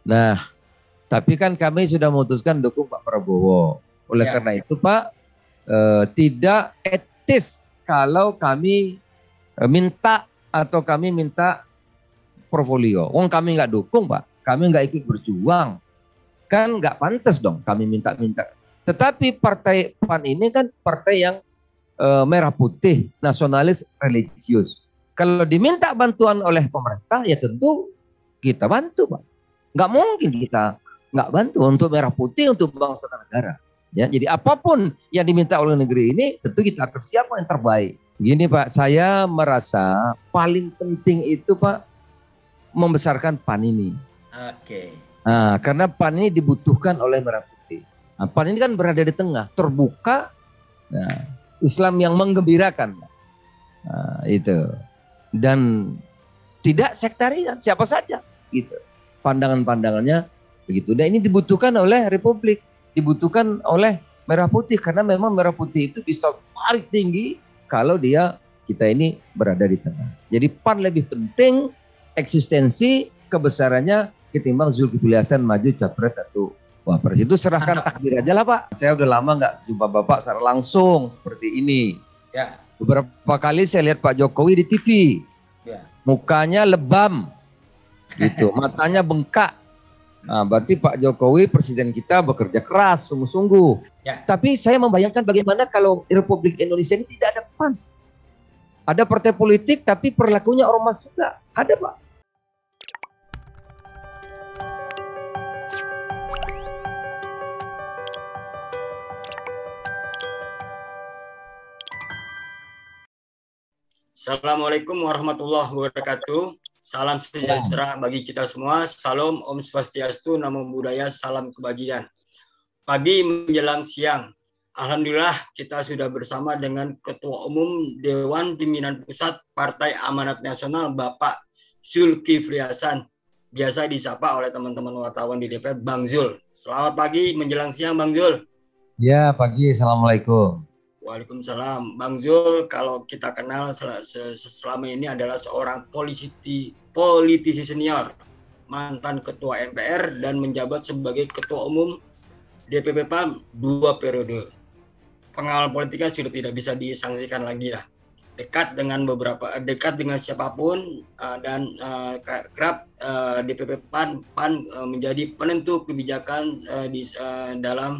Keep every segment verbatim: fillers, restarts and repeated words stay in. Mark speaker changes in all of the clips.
Speaker 1: Nah, tapi kan kami sudah memutuskan dukung Pak Prabowo. Oleh
Speaker 2: Ya.
Speaker 1: karena itu Pak, eh, tidak etis kalau kami eh, minta atau kami minta portfolio. Wong kami nggak dukung Pak, kami nggak ikut berjuang. Kan nggak pantas dong kami minta-minta. Tetapi partai P A N ini kan partai yang eh, merah putih, nasionalis, religius. Kalau diminta bantuan oleh pemerintah, ya tentu kita bantu Pak. Nggak mungkin kita nggak bantu untuk merah putih, untuk bangsa dan negara. Ya, jadi apapun yang diminta oleh negeri ini, tentu kita akan siap yang terbaik. Gini Pak, saya merasa paling penting itu Pak, membesarkan P A N ini.
Speaker 2: Oke.
Speaker 1: Nah, karena P A N ini dibutuhkan oleh merah putih. Nah, P A N ini kan berada di tengah, terbuka, nah, Islam yang menggembirakan. Nah, itu. Dan tidak sektarian, siapa saja. Gitu. Pandangan-pandangannya begitu. Dan ini dibutuhkan oleh Republik, dibutuhkan oleh merah putih, karena memang merah putih itu bisa paling tinggi kalau dia kita ini berada di tengah. Jadi P A N lebih penting eksistensi kebesarannya ketimbang Zulkifli Hasan maju capres atau wapres. Itu serahkan takdir aja lah Pak. Saya udah lama nggak jumpa Bapak secara langsung seperti ini.
Speaker 2: Ya.
Speaker 1: Beberapa kali saya lihat Pak Jokowi di T V.
Speaker 2: Ya.
Speaker 1: Mukanya lebam. Gitu, matanya bengkak. Nah, berarti Pak Jokowi presiden kita bekerja keras sungguh-sungguh.
Speaker 2: Ya.
Speaker 1: Tapi saya membayangkan bagaimana kalau Republik Indonesia ini tidak ada P A N. Ada partai politik tapi perilakunya ormas juga. Ada Pak.
Speaker 3: Assalamualaikum warahmatullahi wabarakatuh. Salam sejahtera bagi kita semua. Salam Om Swastiastu, Namo Buddhaya, salam kebahagiaan. Pagi menjelang siang, alhamdulillah kita sudah bersama dengan Ketua Umum Dewan Pimpinan Pusat Partai Amanat Nasional Bapak Zulkifli Hasan, biasa disapa oleh teman-teman wartawan di D P R, Bang Zul. Selamat pagi menjelang siang Bang Zul.
Speaker 1: Ya, pagi. Assalamualaikum.
Speaker 3: Waalaikumsalam. Bang Zul, kalau kita kenal selama ini adalah seorang politisi, politisi senior, mantan ketua M P R dan menjabat sebagai ketua umum D P P P A M dua periode. Pengalaman politiknya sudah tidak bisa disangsikan lagi lah. Dekat dengan beberapa, dekat dengan siapapun uh, dan uh, kerap uh, D P P P A N, P A N uh, menjadi penentu kebijakan uh, di uh, dalam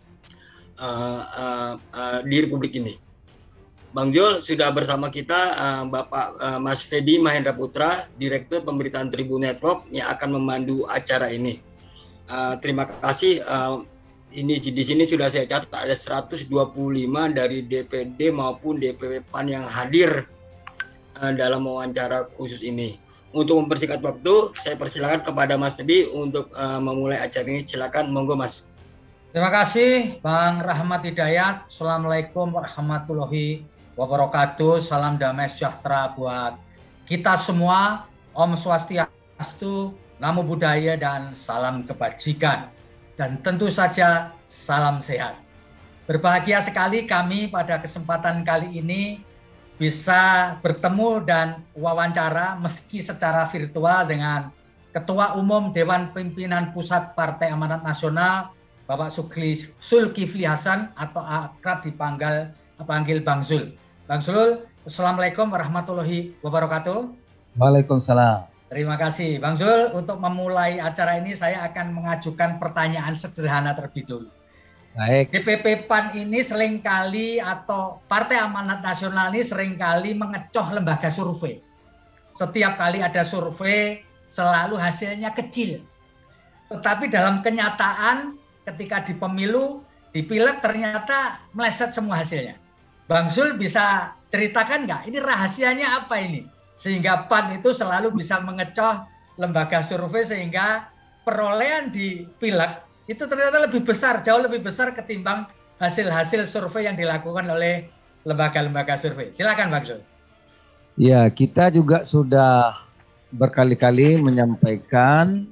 Speaker 3: Uh, uh, uh, di Republik ini. Bang Zul sudah bersama kita uh, Bapak uh, Mas Fedi Mahendra Putra, Direktur Pemberitaan Tribun Network yang akan memandu acara ini. Uh, terima kasih. Uh, ini di sini sudah saya catat ada seratus dua puluh lima dari D P D maupun D P P P A N yang hadir uh, dalam wawancara khusus ini. Untuk mempersingkat waktu, saya persilakan kepada Mas Fedi untuk uh, memulai acara ini. Silakan, monggo Mas.
Speaker 2: Terima kasih Bang Rahmat Hidayat. Assalamualaikum warahmatullahi wabarakatuh. Salam damai sejahtera buat kita semua. Om Swastiastu, Namo Buddhaya, dan salam kebajikan. Dan tentu saja salam sehat. Berbahagia sekali kami pada kesempatan kali ini bisa bertemu dan wawancara meski secara virtual dengan Ketua Umum Dewan Pimpinan Pusat Partai Amanat Nasional Bapak Zulkifli Hasan atau akrab dipanggil panggil Bang Zul. Bang Zul, Assalamualaikum warahmatullahi wabarakatuh.
Speaker 1: Waalaikumsalam.
Speaker 2: Terima kasih Bang Zul. Untuk memulai acara ini saya akan mengajukan pertanyaan sederhana terlebih dulu.
Speaker 1: Baik.
Speaker 2: D P P P A N ini seringkali atau Partai Amanat Nasional ini seringkali mengecoh lembaga survei. Setiap kali ada survei selalu hasilnya kecil. Tetapi dalam kenyataan ketika di pemilu, di pileg ternyata meleset semua hasilnya. Bang Zul bisa ceritakan nggak? Ini rahasianya apa ini? Sehingga P A N itu selalu bisa mengecoh lembaga survei sehingga perolehan di pileg itu ternyata lebih besar, jauh lebih besar ketimbang hasil-hasil survei yang dilakukan oleh lembaga-lembaga survei. Silakan Bang Zul.
Speaker 1: Ya, kita juga sudah berkali-kali menyampaikan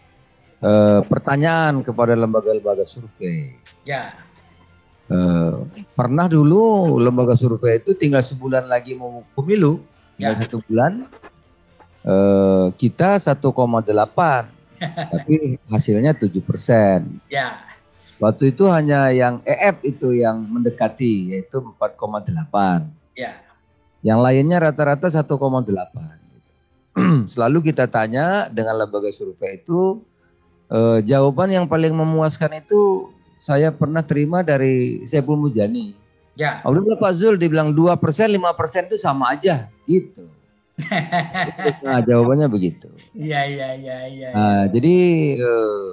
Speaker 1: Uh, pertanyaan kepada lembaga-lembaga survei.
Speaker 2: Ya.
Speaker 1: Uh, pernah dulu lembaga survei itu tinggal sebulan lagi mau pemilu, tinggal
Speaker 2: Ya.
Speaker 1: satu bulan, uh, kita satu koma delapan Tapi hasilnya tujuh persen.
Speaker 2: Ya.
Speaker 1: Waktu itu hanya yang E F itu yang mendekati, yaitu empat koma delapan.
Speaker 2: Ya.
Speaker 1: Yang lainnya rata-rata satu koma delapan. Selalu kita tanya dengan lembaga survei itu, eh, jawaban yang paling memuaskan itu saya pernah terima dari Saiful Mujani.
Speaker 2: Ya.
Speaker 1: Udah Pak Zul dibilang dua persen, lima persen itu sama aja gitu. Nah, jawabannya begitu.
Speaker 2: Iya, iya, iya, iya.
Speaker 1: Nah, jadi eh,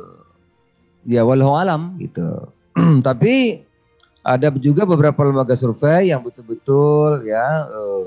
Speaker 1: ya walau alam gitu. Tapi ada juga beberapa lembaga survei yang betul-betul ya eh,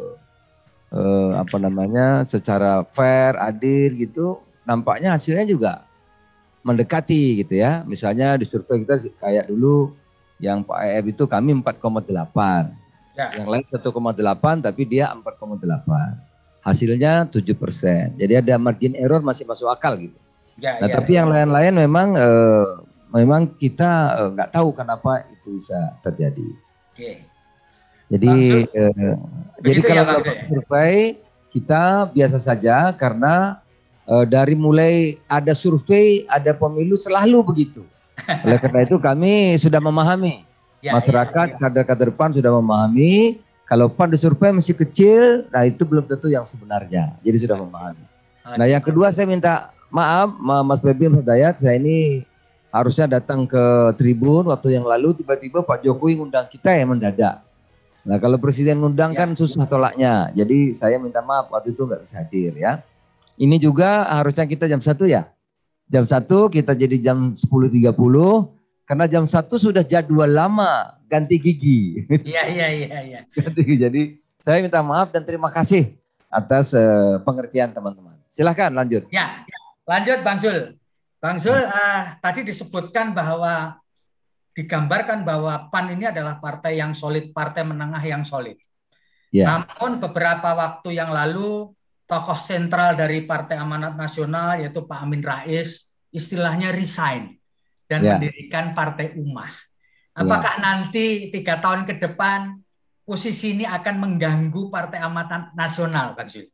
Speaker 1: eh, apa namanya secara fair, adil gitu. Nampaknya hasilnya juga mendekati gitu ya. Misalnya di survei kita kayak dulu yang Pak E F itu kami empat koma delapan.
Speaker 2: Ya.
Speaker 1: Yang lain satu koma delapan tapi dia empat koma delapan. Hasilnya tujuh persen. Jadi ada margin error masih masuk akal gitu.
Speaker 2: Ya,
Speaker 1: Nah,
Speaker 2: ya,
Speaker 1: tapi
Speaker 2: ya.
Speaker 1: yang lain-lain memang eh, memang kita eh, nggak tahu kenapa itu bisa terjadi.
Speaker 2: Oke.
Speaker 1: Jadi eh, jadi
Speaker 2: Begitu
Speaker 1: kalau
Speaker 2: ya, Bang
Speaker 1: dapat
Speaker 2: Zul?
Speaker 1: survei kita biasa saja karena eh, dari mulai ada survei, ada pemilu selalu begitu. Oleh karena itu kami sudah memahami,
Speaker 2: Ya,
Speaker 1: masyarakat
Speaker 2: ya.
Speaker 1: kader-kader P A N sudah memahami kalau P A N disurvei masih kecil, nah itu belum tentu yang sebenarnya. Jadi sudah memahami. Nah yang kedua saya minta maaf Mas Feby, Mas Dayat, saya ini harusnya datang ke Tribun waktu yang lalu, tiba-tiba Pak Jokowi ngundang kita ya mendadak. Nah kalau Presiden ngundang
Speaker 2: Ya.
Speaker 1: kan susah tolaknya, jadi saya minta maaf waktu itu nggak bisa hadir ya. Ini juga harusnya kita jam satu ya. Jam satu kita jadi jam sepuluh tiga puluh karena jam satu sudah jadwal lama ganti gigi.
Speaker 2: Iya, iya, iya, iya.
Speaker 1: Jadi saya minta maaf dan terima kasih atas uh, pengertian teman-teman. Silahkan lanjut.
Speaker 2: Ya, lanjut Bang Zul. Bang Zul, uh, tadi disebutkan bahwa digambarkan bahwa P A N ini adalah partai yang solid, partai menengah yang solid.
Speaker 1: Ya.
Speaker 2: Namun beberapa waktu yang lalu tokoh sentral dari Partai Amanat Nasional yaitu Pak Amin Rais istilahnya resign dan
Speaker 1: Ya.
Speaker 2: mendirikan Partai Ummah. Apakah
Speaker 1: Ya.
Speaker 2: nanti tiga tahun ke depan posisi ini akan mengganggu Partai Amanat Nasional, Bang Zul?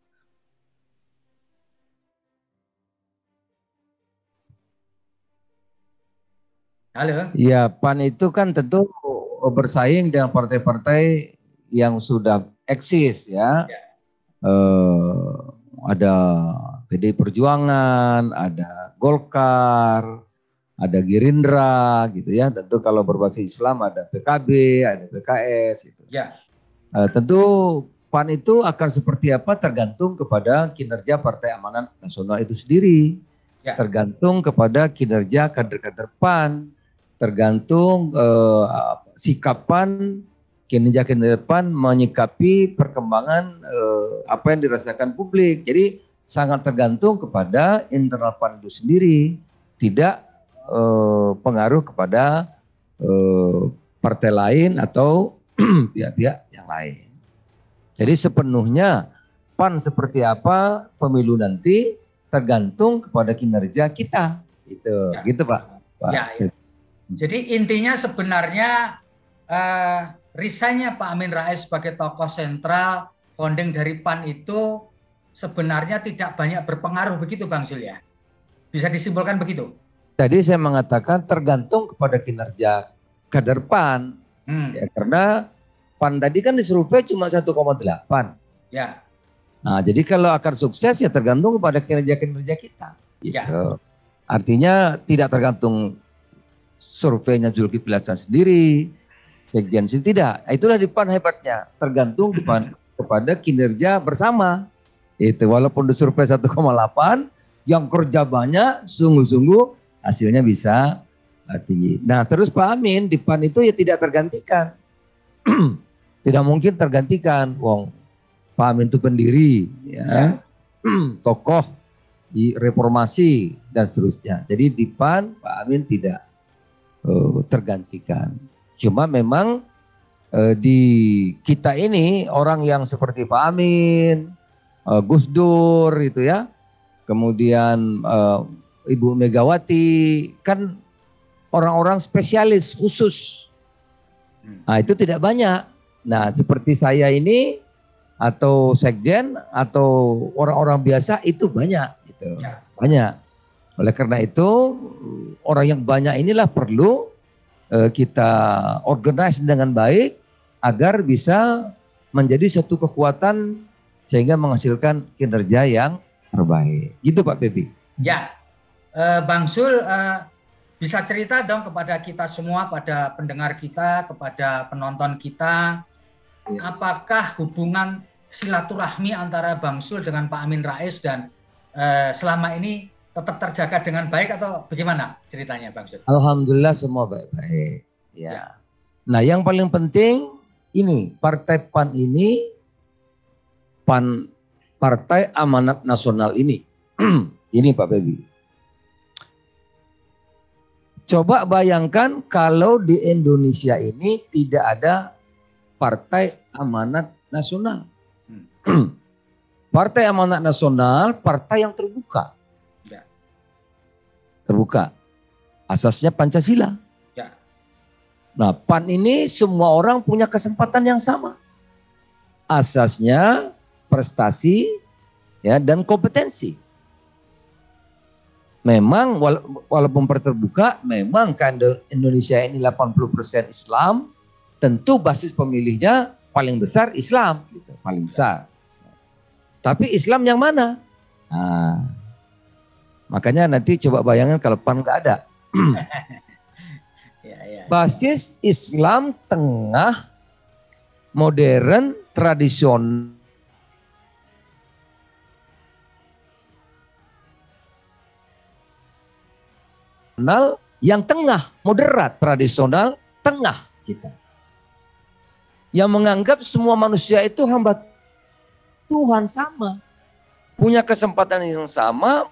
Speaker 2: Halo.
Speaker 1: Ya, P A N itu kan tentu bersaing dengan partai-partai yang sudah eksis ya.
Speaker 2: Ya.
Speaker 1: Eh, ada P D I Perjuangan, ada Golkar, ada Gerindra gitu ya. Tentu kalau berbasis Islam ada P K B, ada P K S gitu.
Speaker 2: Ya.
Speaker 1: Eh, tentu P A N itu akan seperti apa tergantung kepada kinerja Partai Amanat Nasional itu sendiri.
Speaker 2: Ya.
Speaker 1: Tergantung kepada kinerja kader-kader P A N, tergantung eh, sikap P A N, kinerja-kinerja P A N menyikapi perkembangan eh, apa yang dirasakan publik. Jadi sangat tergantung kepada internal P A N itu sendiri, tidak eh, pengaruh kepada eh, partai lain atau pihak-pihak yang lain. Jadi sepenuhnya P A N seperti apa pemilu nanti tergantung kepada kinerja kita, gitu,
Speaker 2: Ya.
Speaker 1: gitu Pak. Pak.
Speaker 2: Ya, ya. Jadi intinya sebenarnya uh, resignnya Pak Amin Rais sebagai tokoh sentral founding dari P A N itu sebenarnya tidak banyak berpengaruh begitu Bang Zul ya? Bisa disimpulkan begitu?
Speaker 1: Tadi saya mengatakan tergantung kepada kinerja kader P A N, hmm. ya, karena P A N tadi kan disurvei cuma satu koma delapan.
Speaker 2: Ya.
Speaker 1: Nah, jadi kalau akan sukses ya tergantung kepada kinerja-kinerja kita. Gitu.
Speaker 2: Ya.
Speaker 1: Artinya tidak tergantung surveinya Zulkifli Hasan sendiri, sekjen sendiri, tidak. Itulah di P A N hebatnya, tergantung kepada kinerja bersama. Itu walaupun disurvei satu koma delapan, yang kerja banyak, sungguh-sungguh hasilnya bisa tinggi. Nah, terus Pak Amin di P A N itu ya tidak tergantikan. Tidak mungkin tergantikan. Wong Pak Amin itu pendiri, ya, tokoh di reformasi dan seterusnya. Jadi di P A N Pak Amin tidak uh, tergantikan. Cuma memang uh, di kita ini orang yang seperti Pak Amin, uh, Gus Dur itu ya, kemudian uh, Ibu Megawati kan orang-orang spesialis khusus. Nah itu tidak banyak. Nah seperti saya ini atau sekjen atau orang-orang biasa itu banyak gitu. Ya. Banyak. Oleh karena itu orang yang banyak inilah perlu uh, kita organize dengan baik agar bisa menjadi satu kekuatan sehingga menghasilkan kinerja yang terbaik. Gitu Pak Pepi.
Speaker 2: Ya, uh, Bang Zul uh, bisa cerita dong kepada kita semua, pada pendengar kita, kepada penonton kita, ya. Apakah hubungan silaturahmi antara Bang Zul dengan Pak Amin Rais dan uh, selama ini tetap terjaga dengan baik atau bagaimana ceritanya Bang Zul?
Speaker 1: Alhamdulillah semua baik-baik. Ya.
Speaker 2: Ya.
Speaker 1: Nah yang paling penting ini Partai P A N ini, P A N Partai Amanat Nasional ini, ini Pak Febi. Coba bayangkan kalau di Indonesia ini tidak ada Partai Amanat Nasional. Hmm. Partai Amanat Nasional, partai yang terbuka. Terbuka. Asasnya Pancasila.
Speaker 2: Ya.
Speaker 1: Nah, P A N ini semua orang punya kesempatan yang sama. Asasnya prestasi ya dan kompetensi. Memang wala walaupun terbuka, memang kan Indonesia ini delapan puluh persen Islam, tentu basis pemilihnya paling besar Islam, gitu, paling besar. Tapi Islam yang mana? Nah, makanya nanti coba bayangkan kalau P A N nggak ada.
Speaker 2: ya, ya,
Speaker 1: Basis Islam tengah, modern, tradisional, yang tengah, moderat, tradisional, tengah kita. Yang menganggap semua manusia itu hamba Tuhan sama. Punya kesempatan yang sama,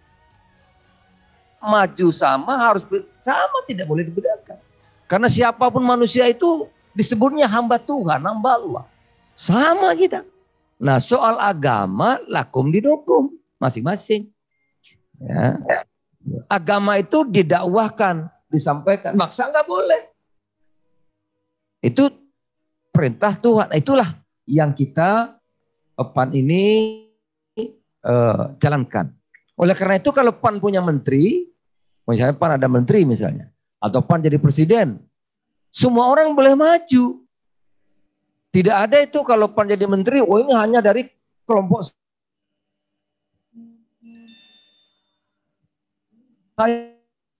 Speaker 1: maju sama, harus sama, tidak boleh dibedakan. Karena siapapun manusia itu disebutnya hamba Tuhan, hamba Allah. Sama kita. Nah soal agama, lakum didukum masing-masing. Ya. Agama itu didakwahkan, disampaikan, maksa nggak boleh. Itu perintah Tuhan. Itulah yang kita P A N ini uh, jalankan. Oleh karena itu kalau P A N punya menteri, misalnya P A N ada menteri misalnya, atau P A N jadi presiden, semua orang boleh maju. Tidak ada itu kalau P A N jadi menteri, oh ini hanya dari kelompok saya.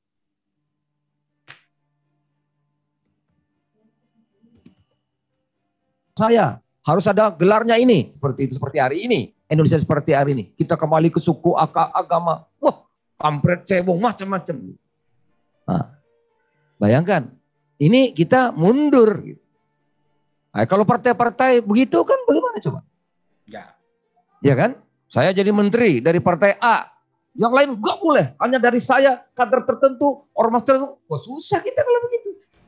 Speaker 1: Saya harus ada gelarnya ini, seperti itu, seperti hari ini. Indonesia seperti hari ini. Kita kembali ke suku, agama. Wah, kampret, cebong, macam-macam. Nah, bayangkan, ini kita mundur. Nah, kalau partai-partai begitu kan bagaimana coba?
Speaker 2: Ya.
Speaker 1: Ya kan? Saya jadi menteri dari partai A. Yang lain enggak boleh. Hanya dari saya, kader tertentu, ormas tertentu. Wah, susah kita kalau begitu.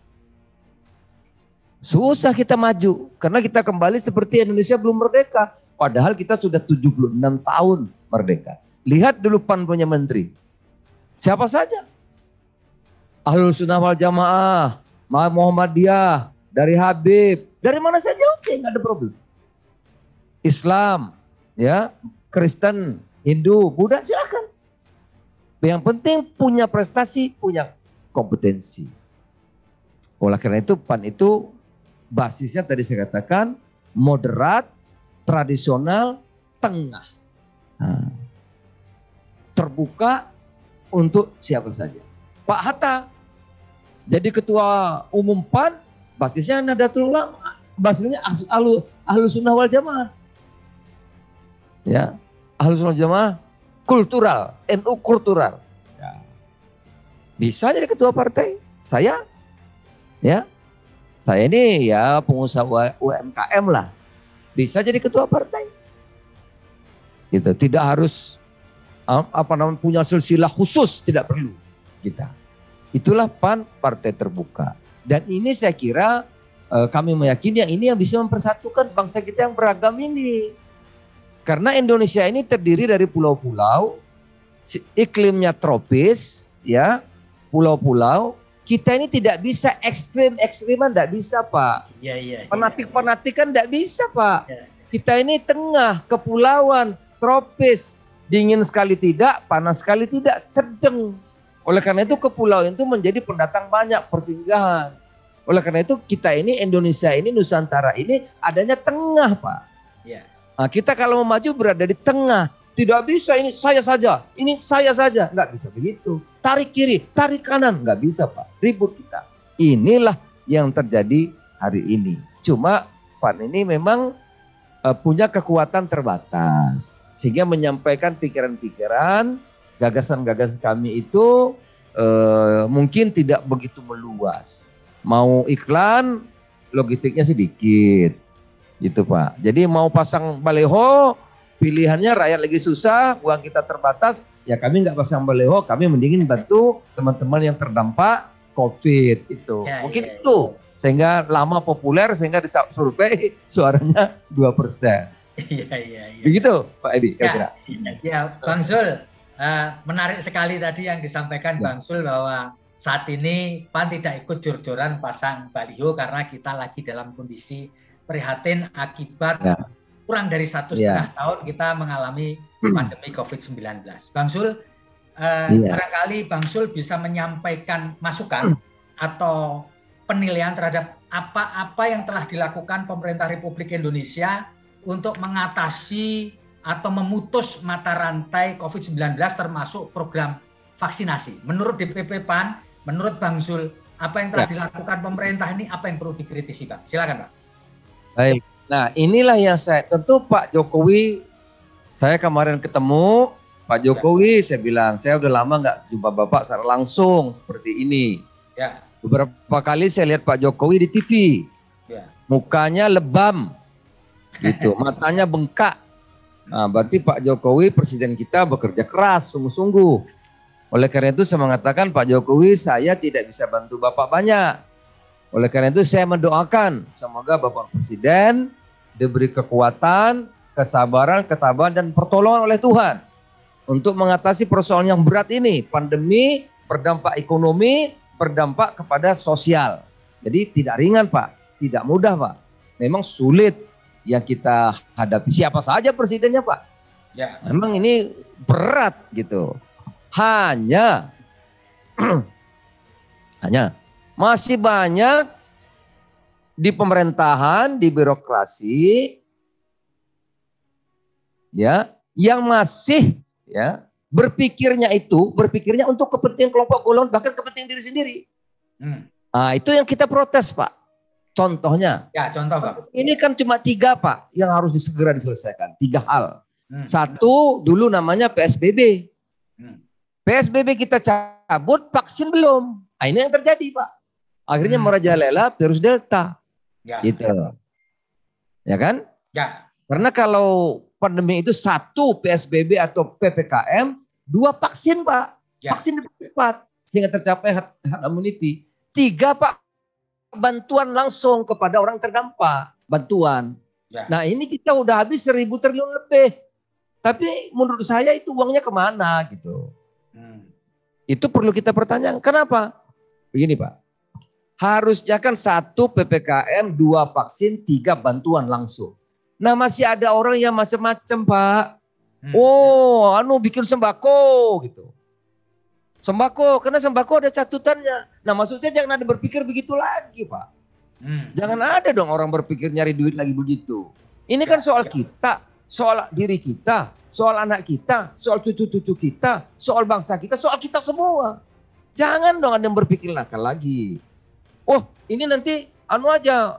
Speaker 1: Susah kita maju. Karena kita kembali seperti Indonesia belum merdeka. Padahal kita sudah tujuh puluh enam tahun merdeka. Lihat dulu P A N punya menteri. Siapa saja? Ahlus Sunnah wal Jamaah, Muhammadiyah, dari Habib, dari mana saja oke, nggak ada problem. Islam, ya, Kristen, Hindu, Buddha silakan. Yang penting punya prestasi, punya kompetensi. Oleh karena itu P A N itu basisnya tadi saya katakan moderat, tradisional, tengah. Nah, terbuka untuk siapa saja. Pak Hatta jadi ketua umum P A N, basisnya Nahdlatul Ulama, basisnya ahlu, ahlu sunnah wal jamaah. Ya, ahlu sunnah wal jamaah kultural, N U kultural. Ya. Bisa jadi ketua partai. Saya, ya, saya ini ya pengusaha U M K M lah, bisa jadi ketua partai. Gitu, tidak harus apa namanya punya silsilah khusus, tidak perlu kita. Itulah P A N partai terbuka. Dan ini saya kira eh, kami meyakini yang ini yang bisa mempersatukan bangsa kita yang beragam ini. Karena Indonesia ini terdiri dari pulau-pulau, iklimnya tropis, ya, pulau-pulau. Kita ini tidak bisa ekstrim-ekstriman, tidak bisa Pak.
Speaker 2: Iya, iya.
Speaker 1: Fanatik-fanatik kan tidak bisa Pak.
Speaker 2: Ya.
Speaker 1: Kita ini tengah, kepulauan, tropis. Dingin sekali tidak, panas sekali tidak, sedang. Oleh karena itu kepulauan itu menjadi pendatang banyak, persinggahan. Oleh karena itu kita ini Indonesia ini, Nusantara ini adanya tengah, Pak.
Speaker 2: Ya.
Speaker 1: Nah, kita kalau mau maju berada di tengah. Tidak bisa ini saya saja, ini saya saja. Nggak bisa begitu. Tarik kiri, tarik kanan. Nggak bisa, Pak. Ribut kita. Inilah yang terjadi hari ini. Cuma Pan ini memang uh, punya kekuatan terbatas. Sehingga menyampaikan pikiran-pikiran, gagasan-gagasan kami itu uh, mungkin tidak begitu meluas. Mau iklan, logistiknya sedikit. Gitu, Pak. Jadi mau pasang baleho, pilihannya rakyat lagi susah, uang kita terbatas, ya kami nggak pasang baleho, kami mendingin bantu teman-teman yang terdampak COVID itu. Ya, mungkin ya, itu. Sehingga lama populer, sehingga di survei suaranya dua persen.
Speaker 2: Iya, iya, iya.
Speaker 1: Begitu, Pak Edi, kira-kira.
Speaker 2: Ya, ya, Bang Zul, uh, menarik sekali tadi yang disampaikan ya. Bang Zul bahwa saat ini Pan tidak ikut jor-joran pasang baliho karena kita lagi dalam kondisi prihatin akibat ya. kurang dari satu setengah ya. tahun kita mengalami pandemi COVID sembilan belas. Bang Zul, uh, ya. barangkali Bang Zul bisa menyampaikan masukan atau penilaian terhadap apa-apa yang telah dilakukan pemerintah Republik Indonesia untuk mengatasi atau memutus mata rantai COVID sembilan belas termasuk program vaksinasi. Menurut D P P Pan, menurut Bang Zul, apa yang telah ya. dilakukan pemerintah ini, apa yang perlu dikritisi, Pak? Silakan, Pak.
Speaker 1: Baik. Nah, inilah yang saya, tentu Pak Jokowi, saya kemarin ketemu Pak Jokowi, ya. saya bilang, saya udah lama nggak jumpa Bapak secara langsung seperti ini.
Speaker 2: Ya.
Speaker 1: Beberapa kali saya lihat Pak Jokowi di T V, ya. mukanya lebam, gitu, matanya bengkak. Nah, berarti Pak Jokowi Presiden kita bekerja keras, sungguh-sungguh. Oleh karena itu saya mengatakan Pak Jokowi, saya tidak bisa bantu Bapak banyak. Oleh karena itu saya mendoakan semoga Bapak Presiden diberi kekuatan, kesabaran, ketabahan dan pertolongan oleh Tuhan untuk mengatasi persoalan yang berat ini. Pandemi berdampak ekonomi, berdampak kepada sosial. Jadi tidak ringan, Pak, tidak mudah, Pak. Memang sulit yang kita hadapi. Siapa saja presidennya, Pak. Ya. Memang ini berat gitu. Hanya hanya masih banyak di pemerintahan, di birokrasi, ya, yang masih ya berpikirnya itu, berpikirnya untuk kepentingan kelompok golongan, bahkan kepentingan diri sendiri. Hmm. Nah, itu yang kita protes, Pak. Contohnya.
Speaker 2: Ya, contoh, Pak.
Speaker 1: Ini kan cuma tiga, Pak, yang harus segera diselesaikan. Tiga hal. Hmm. Satu, dulu namanya P S B B. Hmm. P S B B kita cabut, vaksin belum. Nah, ini yang terjadi, Pak. Akhirnya hmm. merajalela virus Delta. Ya. Gitu. Ya kan?
Speaker 2: Ya.
Speaker 1: Karena kalau pandemi itu satu P S B B atau P P K M, dua vaksin, Pak. Ya. Vaksin cepat sehingga tercapai herd immunity. Tiga, Pak, bantuan langsung kepada orang terdampak. Bantuan. Ya. Nah, ini kita udah habis seribu triliun lebih. Tapi menurut saya itu uangnya kemana gitu. Hmm. Itu perlu kita pertanyakan. Kenapa? Begini, Pak. Harusnya kan satu P P K M, dua vaksin, tiga bantuan langsung. Nah, masih ada orang yang macam-macam, Pak. Hmm. Oh, anu bikin sembako gitu. Sembako, karena sembako ada catutannya. Nah, maksud saya jangan ada berpikir begitu lagi, Pak. Hmm. Jangan ada dong orang berpikir nyari duit lagi begitu. Ini kan soal kita, soal diri kita, soal anak kita, soal cucu-cucu kita, soal bangsa kita, soal kita semua. Jangan dong ada yang berpikir nakal lagi. Oh, ini nanti anu aja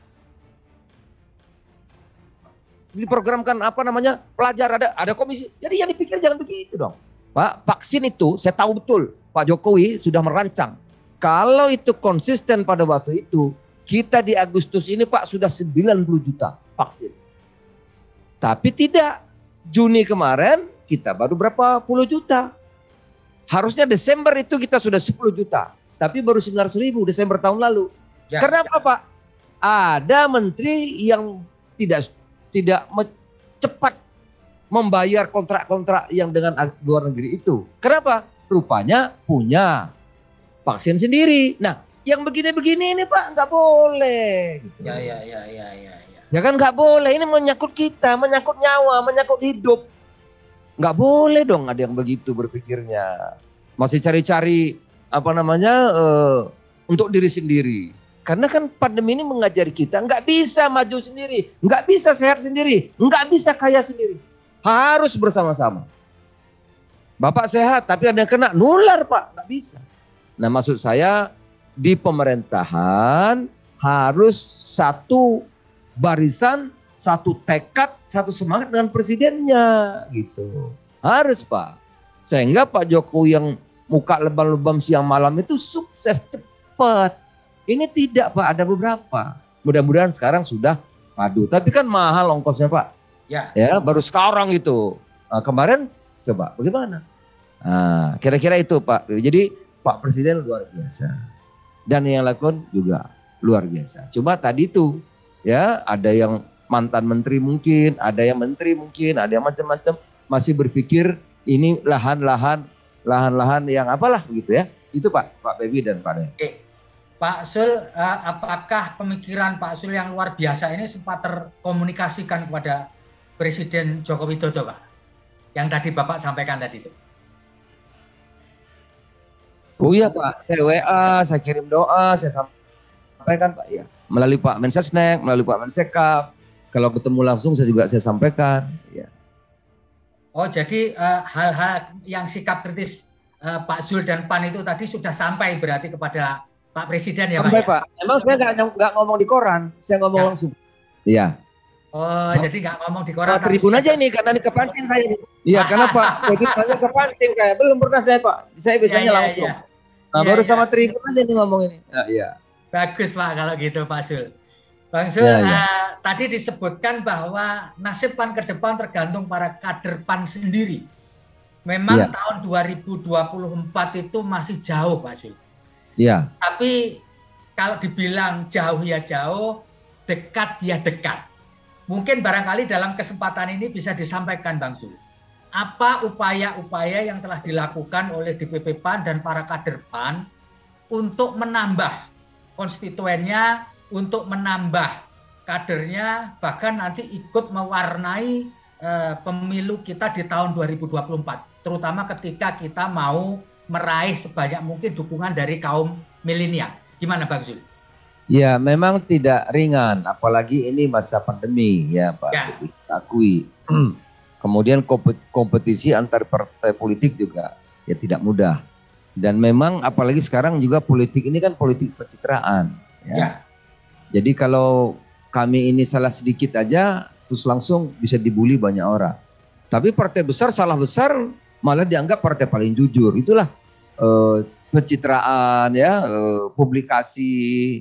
Speaker 1: diprogramkan apa namanya pelajar ada ada komisi. Jadi yang dipikir jangan begitu dong, Pak. Vaksin itu saya tahu betul Pak Jokowi sudah merancang. Kalau itu konsisten pada waktu itu, kita di Agustus ini, Pak, sudah sembilan puluh juta vaksin. Tapi tidak, Juni kemarin kita baru berapa puluh juta. Harusnya Desember itu kita sudah sepuluh juta. Tapi baru sembilan ratus ribu Desember tahun lalu. Ya, Kenapa ya. Pak? Ada menteri yang tidak tidak cepat membayar kontrak-kontrak yang dengan luar negeri itu. Kenapa? Rupanya punya vaksin sendiri. Nah, yang begini-begini ini, Pak, nggak boleh. Gitu.
Speaker 2: Ya, ya, ya, ya, ya, ya.
Speaker 1: Ya kan nggak boleh. Ini menyangkut kita, menyangkut nyawa, menyangkut hidup. Nggak boleh dong ada yang begitu berpikirnya. Masih cari-cari apa namanya uh, untuk diri sendiri. Karena kan pandemi ini mengajari kita nggak bisa maju sendiri, nggak bisa sehat sendiri, nggak bisa kaya sendiri. Harus bersama-sama. Bapak sehat tapi ada yang kena, nular Pak, nggak bisa. Nah maksud saya di pemerintahan harus satu barisan, satu tekad, satu semangat dengan presidennya gitu. Harus Pak. Sehingga Pak Jokowi yang muka lebam-lebam siang malam itu sukses cepat. Ini tidak Pak, ada beberapa. Mudah-mudahan sekarang sudah padu. Tapi kan mahal ongkosnya Pak.
Speaker 2: Ya.
Speaker 1: Ya baru sekarang itu. Nah, kemarin coba bagaimana? Nah, kira-kira itu Pak. Jadi Pak Presiden luar biasa. Dan yang lakukan juga luar biasa. Cuma tadi itu ya ada yang mantan menteri mungkin, ada yang menteri mungkin, ada yang macam-macam masih berpikir ini lahan-lahan lahan-lahan yang apalah begitu ya. Itu Pak, Pak Pebi dan Pak Den.
Speaker 2: Oke. Pak Sul, uh, apakah pemikiran Pak Sul yang luar biasa ini sempat terkomunikasikan kepada Presiden Joko Widodo Pak? Yang tadi Bapak sampaikan tadi itu.
Speaker 1: Oh iya Pak, saya W A, saya kirim doa, saya sampaikan Pak ya. Melalui Pak Mensesnek, melalui Pak Mensekap. Kalau ketemu langsung saya juga saya sampaikan. Ya.
Speaker 2: Oh jadi hal-hal uh, yang sikap kritis uh, Pak Zul dan Pan itu tadi sudah sampai berarti kepada Pak Presiden ya
Speaker 1: sampai,
Speaker 2: Pak?
Speaker 1: Pak. Ya? Emang saya nggak ngomong di koran, saya ngomong ya. langsung. Iya.
Speaker 2: Oh so, jadi nggak ngomong di koran.
Speaker 1: Pak Tribun aja ini karena ini kepancing saya ini. Iya karena Pak Tribun kepancing saya, belum pernah saya Pak. Saya biasanya ya, ya, langsung. Ya. Nah, ya, baru ya. sama Tribun aja nih ngomong ini. Ya, iya.
Speaker 2: Bagus Pak kalau gitu Pak Zul. Bang Zul, ya, ya. Uh, tadi disebutkan bahwa nasib Pan ke depan tergantung para kader Pan sendiri. Memang ya. tahun dua ribu dua puluh empat itu masih jauh Pak Zul.
Speaker 1: Iya.
Speaker 2: Tapi kalau dibilang jauh ya jauh, dekat ya dekat. Mungkin barangkali dalam kesempatan ini bisa disampaikan Bang Zul. Apa upaya-upaya yang telah dilakukan oleh D P P Pan dan para kader Pan untuk menambah konstituennya, untuk menambah kadernya, bahkan nanti ikut mewarnai eh, pemilu kita di tahun dua ribu dua puluh empat, terutama ketika kita mau meraih sebanyak mungkin dukungan dari kaum milenial. Gimana Bang Zul?
Speaker 1: Ya memang tidak ringan, apalagi ini masa pandemi ya Pak, ya. Kita akui. Kemudian kompetisi antar partai politik juga ya tidak mudah. Dan memang apalagi sekarang juga politik ini kan politik pencitraan. Ya. Ya. Jadi kalau kami ini salah sedikit aja, terus langsung bisa dibully banyak orang. Tapi partai besar salah besar malah dianggap partai paling jujur. Itulah eh, pencitraan ya, eh, publikasi,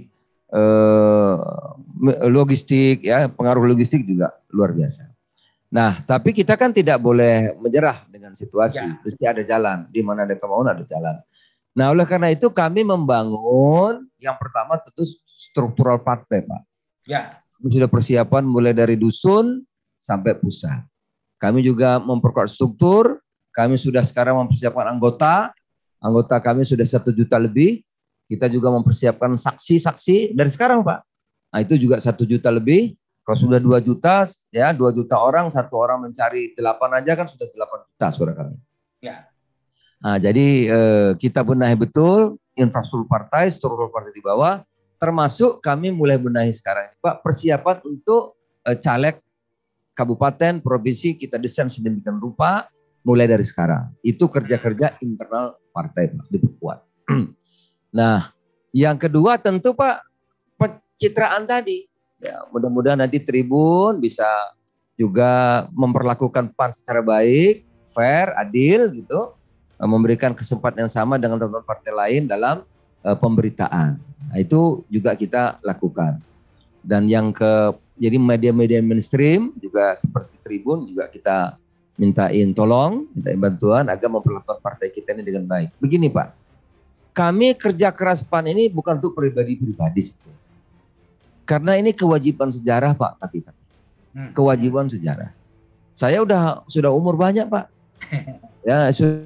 Speaker 1: eh, logistik ya, pengaruh logistik juga luar biasa. Nah, tapi kita kan tidak boleh menyerah dengan situasi. Ya. Mesti ada jalan. Di mana ada kemauan ada jalan. Nah, oleh karena itu kami membangun yang pertama tentu struktural partai, Pak.
Speaker 2: Ya.
Speaker 1: Kami sudah persiapan mulai dari dusun sampai pusat. Kami juga memperkuat struktur. Kami sudah sekarang mempersiapkan anggota. Anggota kami sudah satu juta lebih. Kita juga mempersiapkan saksi-saksi dari sekarang, Pak. Nah, itu juga satu juta lebih. Kalau sudah dua juta, ya dua juta orang, satu orang mencari delapan aja kan sudah delapan juta suara kami.
Speaker 2: Ya.
Speaker 1: Nah, jadi eh, kita benahi betul infrastruktur partai, struktur partai di bawah, termasuk kami mulai benahi sekarang, Pak, persiapan untuk eh, caleg kabupaten, provinsi kita desain sedemikian rupa mulai dari sekarang. Itu kerja-kerja internal partai, Pak, diperkuat. Nah, yang kedua tentu Pak pencitraan tadi. Ya, mudah-mudahan nanti Tribun bisa juga memperlakukan Pan secara baik, fair, adil gitu, memberikan kesempatan yang sama dengan teman-teman partai lain dalam uh, pemberitaan. Nah, itu juga kita lakukan. Dan yang ke jadi media-media mainstream juga seperti Tribun juga kita mintain tolong, mintain bantuan agar memperlakukan partai kita ini dengan baik. Begini Pak, kami kerja keras Pan ini bukan untuk pribadi-pribadi sebetulnya. Karena ini kewajiban sejarah Pak, Pak. Hmm. Kewajiban sejarah. Saya udah sudah umur banyak Pak. Ya sudah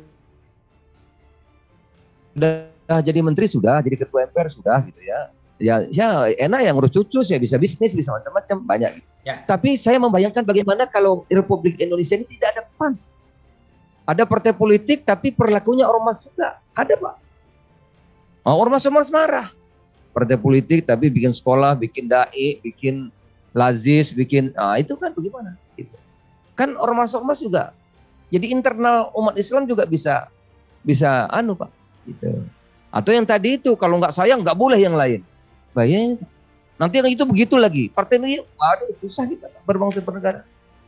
Speaker 1: jadi menteri sudah, jadi ketua M P R sudah gitu ya. Ya, ya enak yang ngurus cucu, saya bisa bisnis, bisa macam-macam banyak. Ya. Tapi saya membayangkan bagaimana kalau Republik Indonesia ini tidak ada Pan. Ada partai politik tapi perilakunya ormas juga. Ada Pak. Oh, ormas-ormas marah. Partai politik tapi bikin sekolah, bikin dai, bikin lazis, bikin, ah, itu kan bagaimana? Gitu. Kan ormas-ormas juga. Jadi internal umat Islam juga bisa bisa anu Pak. Gitu. Atau yang tadi itu kalau nggak sayang nggak boleh yang lain. Bayangin. Nanti yang itu begitu lagi. Partai ini, waduh susah kita berbangsa bernegara.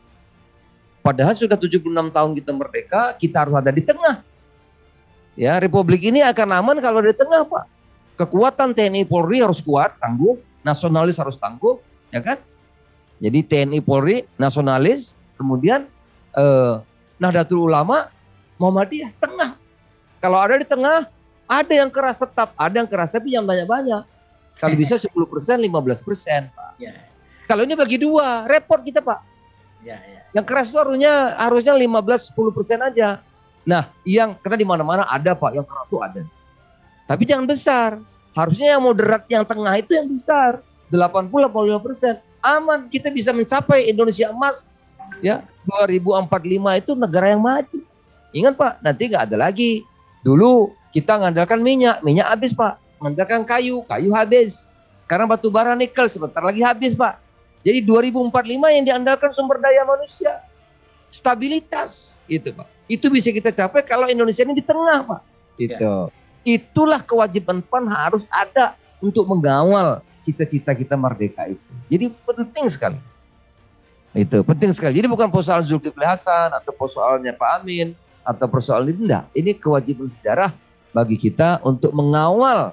Speaker 1: Padahal sudah tujuh puluh enam tahun kita merdeka, kita harus ada di tengah. Ya, Republik ini akan aman kalau di tengah, Pak. Kekuatan T N I Polri harus kuat, tangguh, nasionalis harus tangguh, ya kan? Jadi T N I Polri, nasionalis, kemudian eh, Nahdlatul Ulama, Muhammadiyah, tengah. Kalau ada di tengah, ada yang keras tetap, ada yang keras tapi jangan banyak-banyak. Kalau bisa sepuluh persen, lima belas persen, Pak. Ya. Kalau ini bagi dua, repot kita, Pak. Ya, ya. Yang keras itu harusnya harusnya lima belas sampai sepuluh persen aja. Nah, yang karena di mana-mana ada Pak, yang keras itu ada. Tapi jangan besar. Harusnya yang moderat, yang tengah itu yang besar. delapan puluh sampai delapan puluh lima persen. Aman, kita bisa mencapai Indonesia emas ya dua ribu empat puluh lima itu negara yang maju. Ingat Pak, nanti nggak ada lagi. Dulu kita ngandalkan minyak, minyak habis Pak. Mengandalkan kayu, kayu habis. Sekarang batu bara nikel sebentar lagi habis Pak. Jadi dua ribu empat puluh lima yang diandalkan sumber daya manusia, stabilitas, itu Pak. Itu bisa kita capai kalau Indonesia ini di tengah Pak. Itu. Ya. Itulah kewajiban P A N harus ada untuk mengawal cita-cita kita merdeka itu. Jadi penting sekali. Itu penting sekali. Jadi bukan persoalan Zulkifli Hasan atau persoalannya Pak Amin atau persoalan ini enggak. Ini kewajiban sejarah bagi kita untuk mengawal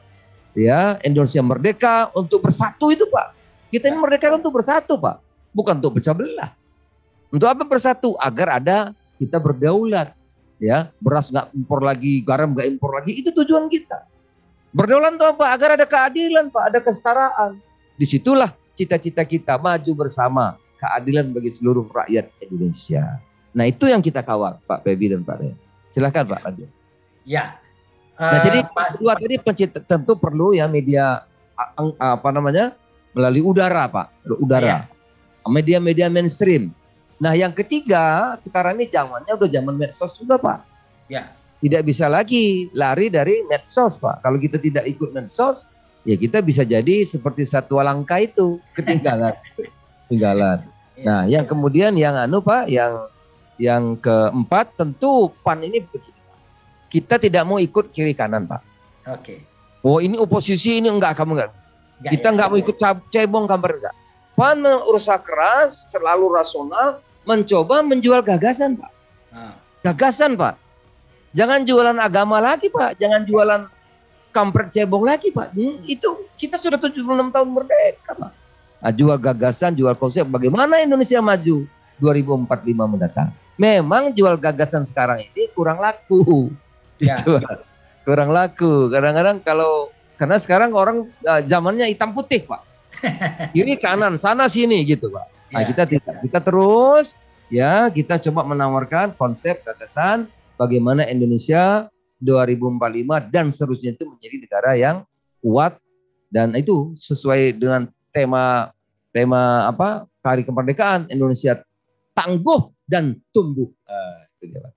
Speaker 1: ya Indonesia merdeka, untuk bersatu itu Pak. Kita ini merdeka untuk bersatu Pak, bukan untuk pecah belah. Untuk apa bersatu? Agar ada kita berdaulat, ya beras nggak impor lagi, garam nggak impor lagi, itu tujuan kita. Berdaulat itu apa? Agar ada keadilan Pak, ada kesetaraan. Disitulah cita-cita kita maju bersama, keadilan bagi seluruh rakyat Indonesia. Nah itu yang kita kawal Pak Febi dan Pak Rey. Silakan Pak lanjut.
Speaker 2: Ya.
Speaker 1: Uh, nah jadi kedua tadi pencipta, tentu perlu ya media apa namanya? Melalui udara Pak, udara, media-media mainstream. Nah yang ketiga sekarang ini zamannya udah zaman medsos juga Pak. Ya. Tidak bisa lagi lari dari medsos Pak. Kalau kita tidak ikut medsos, ya kita bisa jadi seperti satwa langka itu ketinggalan, ketinggalan. Ya. Nah yang kemudian yang anu Pak, yang yang keempat tentu P A N ini begini. Kita tidak mau ikut kiri kanan Pak. Oke. Oh ini oposisi ini enggak kamu enggak. Gak, kita nggak ya, mau ikut cebong gambar enggak. P A N berusaha keras, selalu rasional, mencoba menjual gagasan Pak. Nah. Gagasan Pak. Jangan jualan agama lagi Pak. Jangan jualan kampret cebong lagi Pak. Hmm, itu kita sudah tujuh puluh enam tahun merdeka Pak. Nah, jual gagasan, jual konsep. Bagaimana Indonesia maju dua ribu empat puluh lima mendatang. Memang jual gagasan sekarang ini kurang laku. Ya. Kurang laku. Kadang-kadang kalau karena sekarang orang uh, zamannya hitam putih Pak, kiri kanan sana sini gitu Pak. Nah ya, kita tidak, kita terus ya kita coba menawarkan konsep gagasan bagaimana Indonesia dua ribu empat puluh lima dan seterusnya itu menjadi negara yang kuat dan itu sesuai dengan tema tema apa Hari Kemerdekaan Indonesia tangguh dan tumbuh. Uh, itu dia, Pak.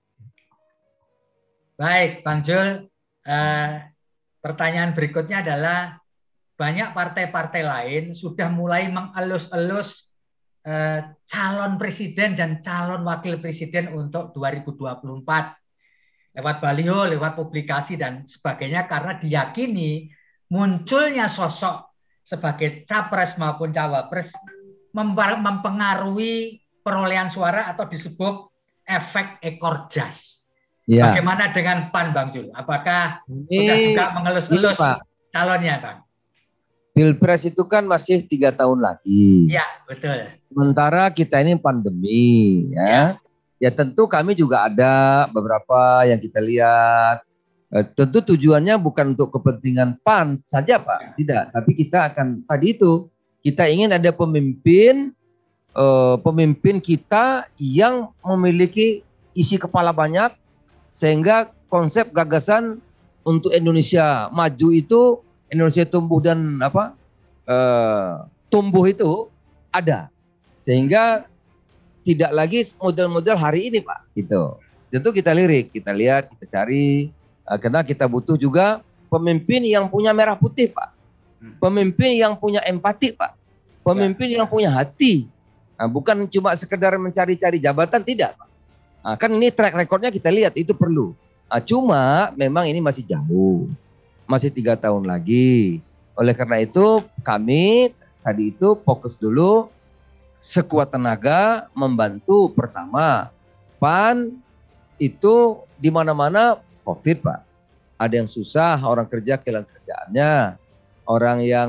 Speaker 2: Baik Bang Jul. Uh... Pertanyaan berikutnya adalah banyak partai-partai lain sudah mulai mengelus-elus eh, calon presiden dan calon wakil presiden untuk dua ribu dua puluh empat lewat baliho, lewat publikasi dan sebagainya karena diyakini munculnya sosok sebagai capres maupun cawapres mempengaruhi perolehan suara atau disebut efek ekor jas. Ya. Bagaimana dengan P A N Bang Jul? Apakah ini, sudah juga mengelus-elus calonnya Bang?
Speaker 1: Pilpres itu kan masih tiga tahun lagi.
Speaker 2: Ya betul.
Speaker 1: Sementara kita ini pandemi ya. Ya, ya tentu kami juga ada beberapa yang kita lihat. Eh, tentu tujuannya bukan untuk kepentingan P A N saja Pak. Ya. Tidak. Tapi kita akan tadi itu kita ingin ada pemimpin eh, pemimpin kita yang memiliki isi kepala banyak. Sehingga konsep gagasan untuk Indonesia maju itu, Indonesia tumbuh dan apa uh, tumbuh itu ada. Sehingga tidak lagi model-model hari ini Pak. Gitu. Tentu kita lirik, kita lihat, kita cari. Uh, karena kita butuh juga pemimpin yang punya merah putih, Pak. Pemimpin yang punya empati, Pak. Pemimpin ya, yang punya hati. Nah, bukan cuma sekedar mencari-cari jabatan, tidak, Pak. Nah, kan ini track recordnya kita lihat, itu perlu. Nah, cuma memang ini masih jauh. Masih tiga tahun lagi. Oleh karena itu kami tadi itu fokus dulu sekuat tenaga membantu. Pertama, P A N itu di mana-mana COVID, Pak. Ada yang susah, orang kerja kehilangan kerjaannya, orang yang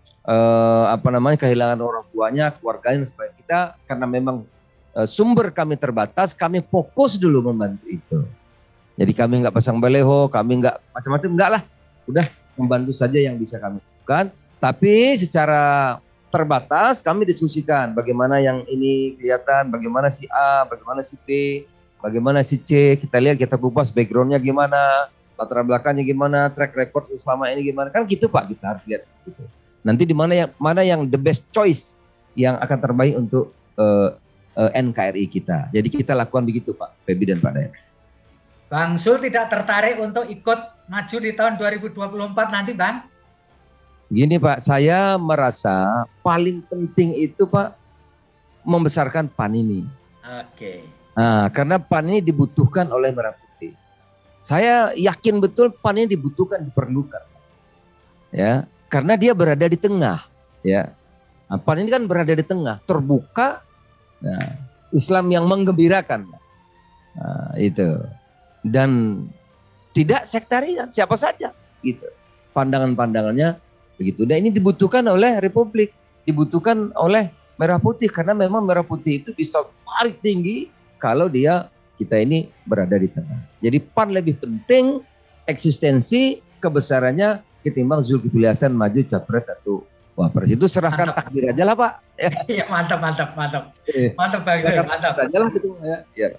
Speaker 1: eh, apa namanya kehilangan orang tuanya, keluarganya, supaya kita karena memang eh, sumber kami terbatas, kami fokus dulu membantu itu. Jadi kami nggak pasang baleho, kami nggak macam-macam, enggak lah. Udah membantu saja yang bisa kami lakukan. Tapi secara terbatas kami diskusikan bagaimana yang ini kelihatan, bagaimana si A, bagaimana si B, bagaimana si C. Kita lihat, kita kupas backgroundnya gimana, latar belakangnya gimana, track record selama ini gimana. Kan gitu, Pak, kita harus lihat. Gitu. Nanti di mana yang mana yang the best choice yang akan terbaik untuk uh, uh, N K R I kita. Jadi kita lakukan begitu, Pak Febi dan Pak Dayat.
Speaker 2: Bang Zul tidak tertarik untuk ikut maju di tahun dua ribu dua puluh empat nanti, Bang?
Speaker 1: Gini, Pak, saya merasa paling penting itu, Pak, membesarkan P A N ini.
Speaker 2: Oke.
Speaker 1: Nah, karena P A N ini dibutuhkan oleh Merah Putih. Saya yakin betul P A N ini dibutuhkan, diperlukan. Ya, karena dia berada di tengah. Ya, nah, P A N ini kan berada di tengah, terbuka. Nah, Islam yang menggembirakan. Nah, itu. Dan tidak sektarian, siapa saja gitu. Pandangan-pandangannya begitu. Dan ini dibutuhkan oleh Republik, dibutuhkan oleh Merah Putih, karena memang Merah Putih itu bisa paling tinggi kalau dia kita ini berada di tengah. Jadi P A N lebih penting eksistensi kebesarannya ketimbang Zulkifli Hasan maju capres atau wapres. Itu serahkan mantap. Takdir aja lah, Pak.
Speaker 2: Iya, mantap, mantap, mantap. Mantap, Bang Zul, mantap.
Speaker 1: Aja lah gitu ya. Ya.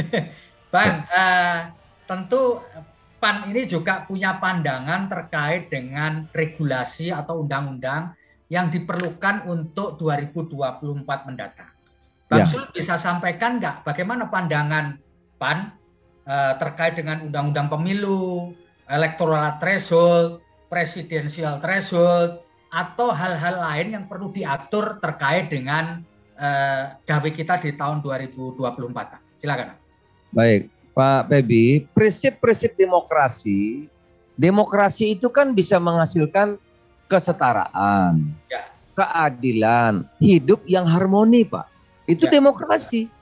Speaker 2: Bang, uh, tentu P A N ini juga punya pandangan terkait dengan regulasi atau undang-undang yang diperlukan untuk dua ribu dua puluh empat mendatang. Bang Zul ya. Bisa sampaikan nggak bagaimana pandangan P A N uh, terkait dengan undang-undang pemilu, electoral threshold, presidensial threshold, atau hal-hal lain yang perlu diatur terkait dengan uh, gawe kita di tahun dua ribu dua puluh empat. Silakan.
Speaker 1: Baik, Pak Febi, prinsip-prinsip demokrasi, demokrasi itu kan bisa menghasilkan kesetaraan, ya. Keadilan, hidup yang harmoni, Pak. Itu ya. Demokrasi.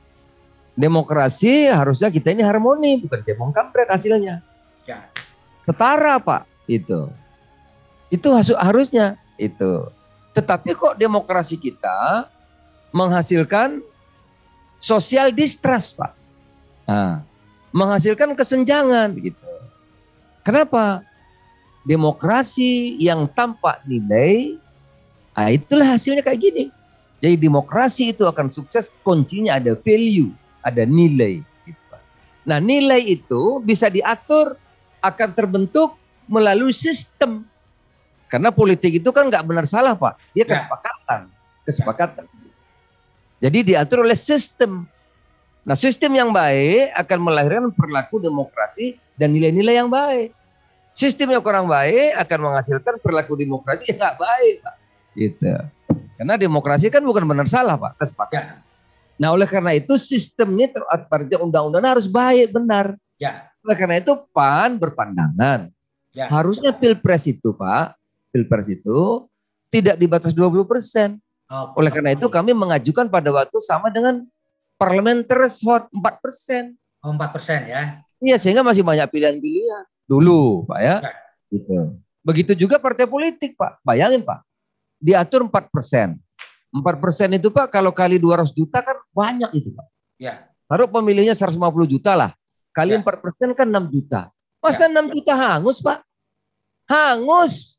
Speaker 1: Demokrasi harusnya kita ini harmoni, bukan cebong kampret hasilnya. Ya. Setara, Pak, itu. Itu harusnya itu. Tetapi kok demokrasi kita menghasilkan social distrust, Pak. Nah, menghasilkan kesenjangan gitu. Kenapa? Demokrasi yang tanpa nilai, nah itulah hasilnya kayak gini. Jadi demokrasi itu akan sukses, kuncinya ada value, ada nilai. Gitu. Nah, nilai itu bisa diatur, akan terbentuk melalui sistem. Karena politik itu kan nggak benar salah, Pak. Dia kesepakatan, kesepakatan. Jadi diatur oleh sistem. Nah, sistem yang baik akan melahirkan perilaku demokrasi dan nilai-nilai yang baik. Sistem yang kurang baik akan menghasilkan perilaku demokrasi yang nggak baik, Pak. Gitu. Karena demokrasi kan bukan benar salah, Pak, kesepakatan. Ya. Nah, oleh karena itu sistem ini terartinya undang-undang harus baik, benar. Ya. Oleh karena itu P A N berpandangan. Ya. Harusnya Pilpres itu, Pak, Pilpres itu tidak dibatas dua puluh persen. Oh, oleh karena itu kami mengajukan pada waktu sama dengan parlemen threshold empat persen.
Speaker 2: Oh, empat persen ya.
Speaker 1: Iya, sehingga masih banyak pilihan-pilihan dulu, Pak ya. ya. Gitu. Begitu juga partai politik, Pak. Bayangin, Pak. Diatur empat persen. empat persen itu, Pak, kalau kali dua ratus juta kan banyak itu, Pak. Ya. Taruh pemilihnya seratus lima puluh juta lah. Kali ya. empat persen kan enam juta. Masa ya. enam juta hangus, Pak? Hangus.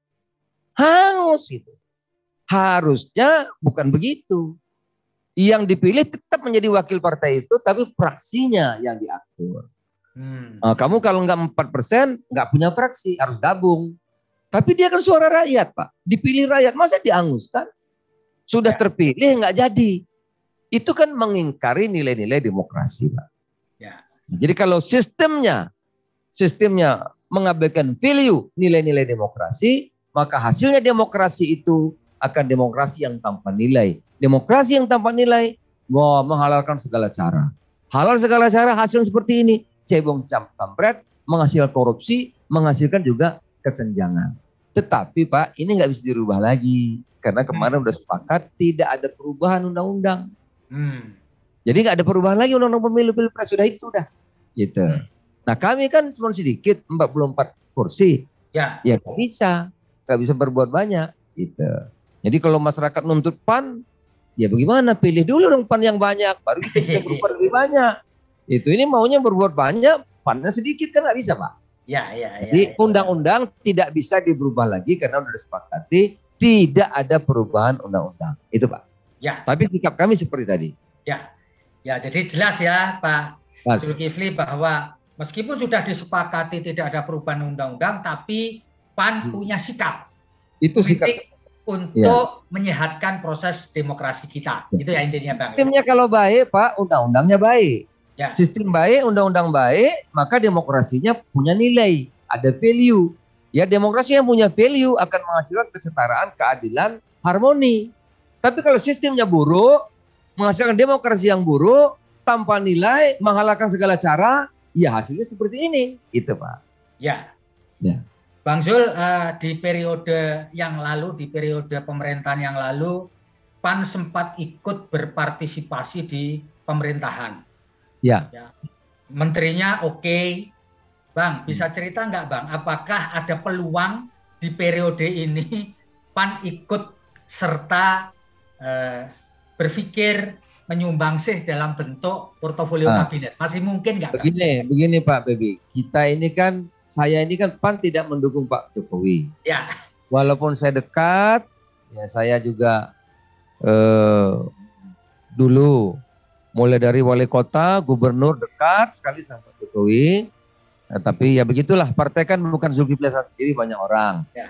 Speaker 1: Hangus itu. Harusnya bukan begitu. Yang dipilih tetap menjadi wakil partai itu, tapi fraksinya yang diatur. Hmm. Nah, kamu kalau nggak empat persen, nggak punya fraksi, harus gabung. Tapi dia kan suara rakyat, Pak. Dipilih rakyat, masa dianguskan? Sudah ya. terpilih, nggak jadi. Itu kan mengingkari nilai-nilai demokrasi, Pak. Ya. Jadi kalau sistemnya, sistemnya mengabaikan value nilai-nilai demokrasi, maka hasilnya demokrasi itu akan demokrasi yang tanpa nilai. Demokrasi yang tanpa nilai, wah, menghalalkan segala cara. Halal segala cara hasil seperti ini. Cebong kampret, menghasilkan korupsi, menghasilkan juga kesenjangan. Tetapi Pak, ini nggak bisa dirubah lagi. Karena kemarin udah sepakat tidak ada perubahan undang-undang. Hmm. Jadi nggak ada perubahan lagi undang-undang pemilu pilpres, sudah itu dah. Gitu. Hmm. Nah kami kan cuma sedikit, empat puluh empat kursi. Ya, ya nggak bisa. Nggak bisa berbuat banyak. Gitu. Jadi kalau masyarakat nuntut P A N, ya bagaimana? Pilih dulu dong P A N yang banyak, baru kita bisa berbuat lebih banyak. Itu ini maunya berbuat banyak, P A N-nya sedikit kan nggak bisa Pak. Ya, ya, ya. Jadi undang-undang ya. tidak bisa dirubah lagi karena sudah disepakati tidak ada perubahan undang-undang. Itu Pak. Ya. Tapi sikap kami seperti tadi. Ya, ya. Jadi jelas ya Pak Zulkifli bahwa meskipun sudah disepakati tidak ada perubahan undang-undang, tapi P A N hmm. punya sikap. Itu sikap untuk ya. menyehatkan proses demokrasi kita. Itu ya intinya Bang. Sistemnya kalau baik Pak, undang-undangnya baik. Ya. Sistem baik, undang-undang baik, maka demokrasinya punya nilai, ada value. Ya demokrasi yang punya value akan menghasilkan kesetaraan, keadilan, harmoni. Tapi kalau sistemnya buruk, menghasilkan demokrasi yang buruk, tanpa nilai, menghalalkan segala cara, ya hasilnya seperti ini. Itu Pak. Ya. Ya. Bang Zul, uh, di periode yang lalu, di periode pemerintahan yang lalu, P A N sempat ikut berpartisipasi di pemerintahan. Ya. ya. Menterinya oke. Okay. Bang, bisa cerita nggak Bang, apakah ada peluang di periode ini P A N ikut serta uh, berpikir menyumbangsih dalam bentuk portofolio nah, kabinet? Masih mungkin nggak? Begini, begini Pak Bebi, kita ini kan Saya ini kan P A N tidak mendukung Pak Jokowi. Ya. Walaupun saya dekat, ya saya juga eh, dulu mulai dari wali kota, gubernur dekat sekali sama Pak Jokowi. Nah, tapi ya begitulah, partai kan bukan Zulkifli Hasan sendiri, banyak orang. Ya.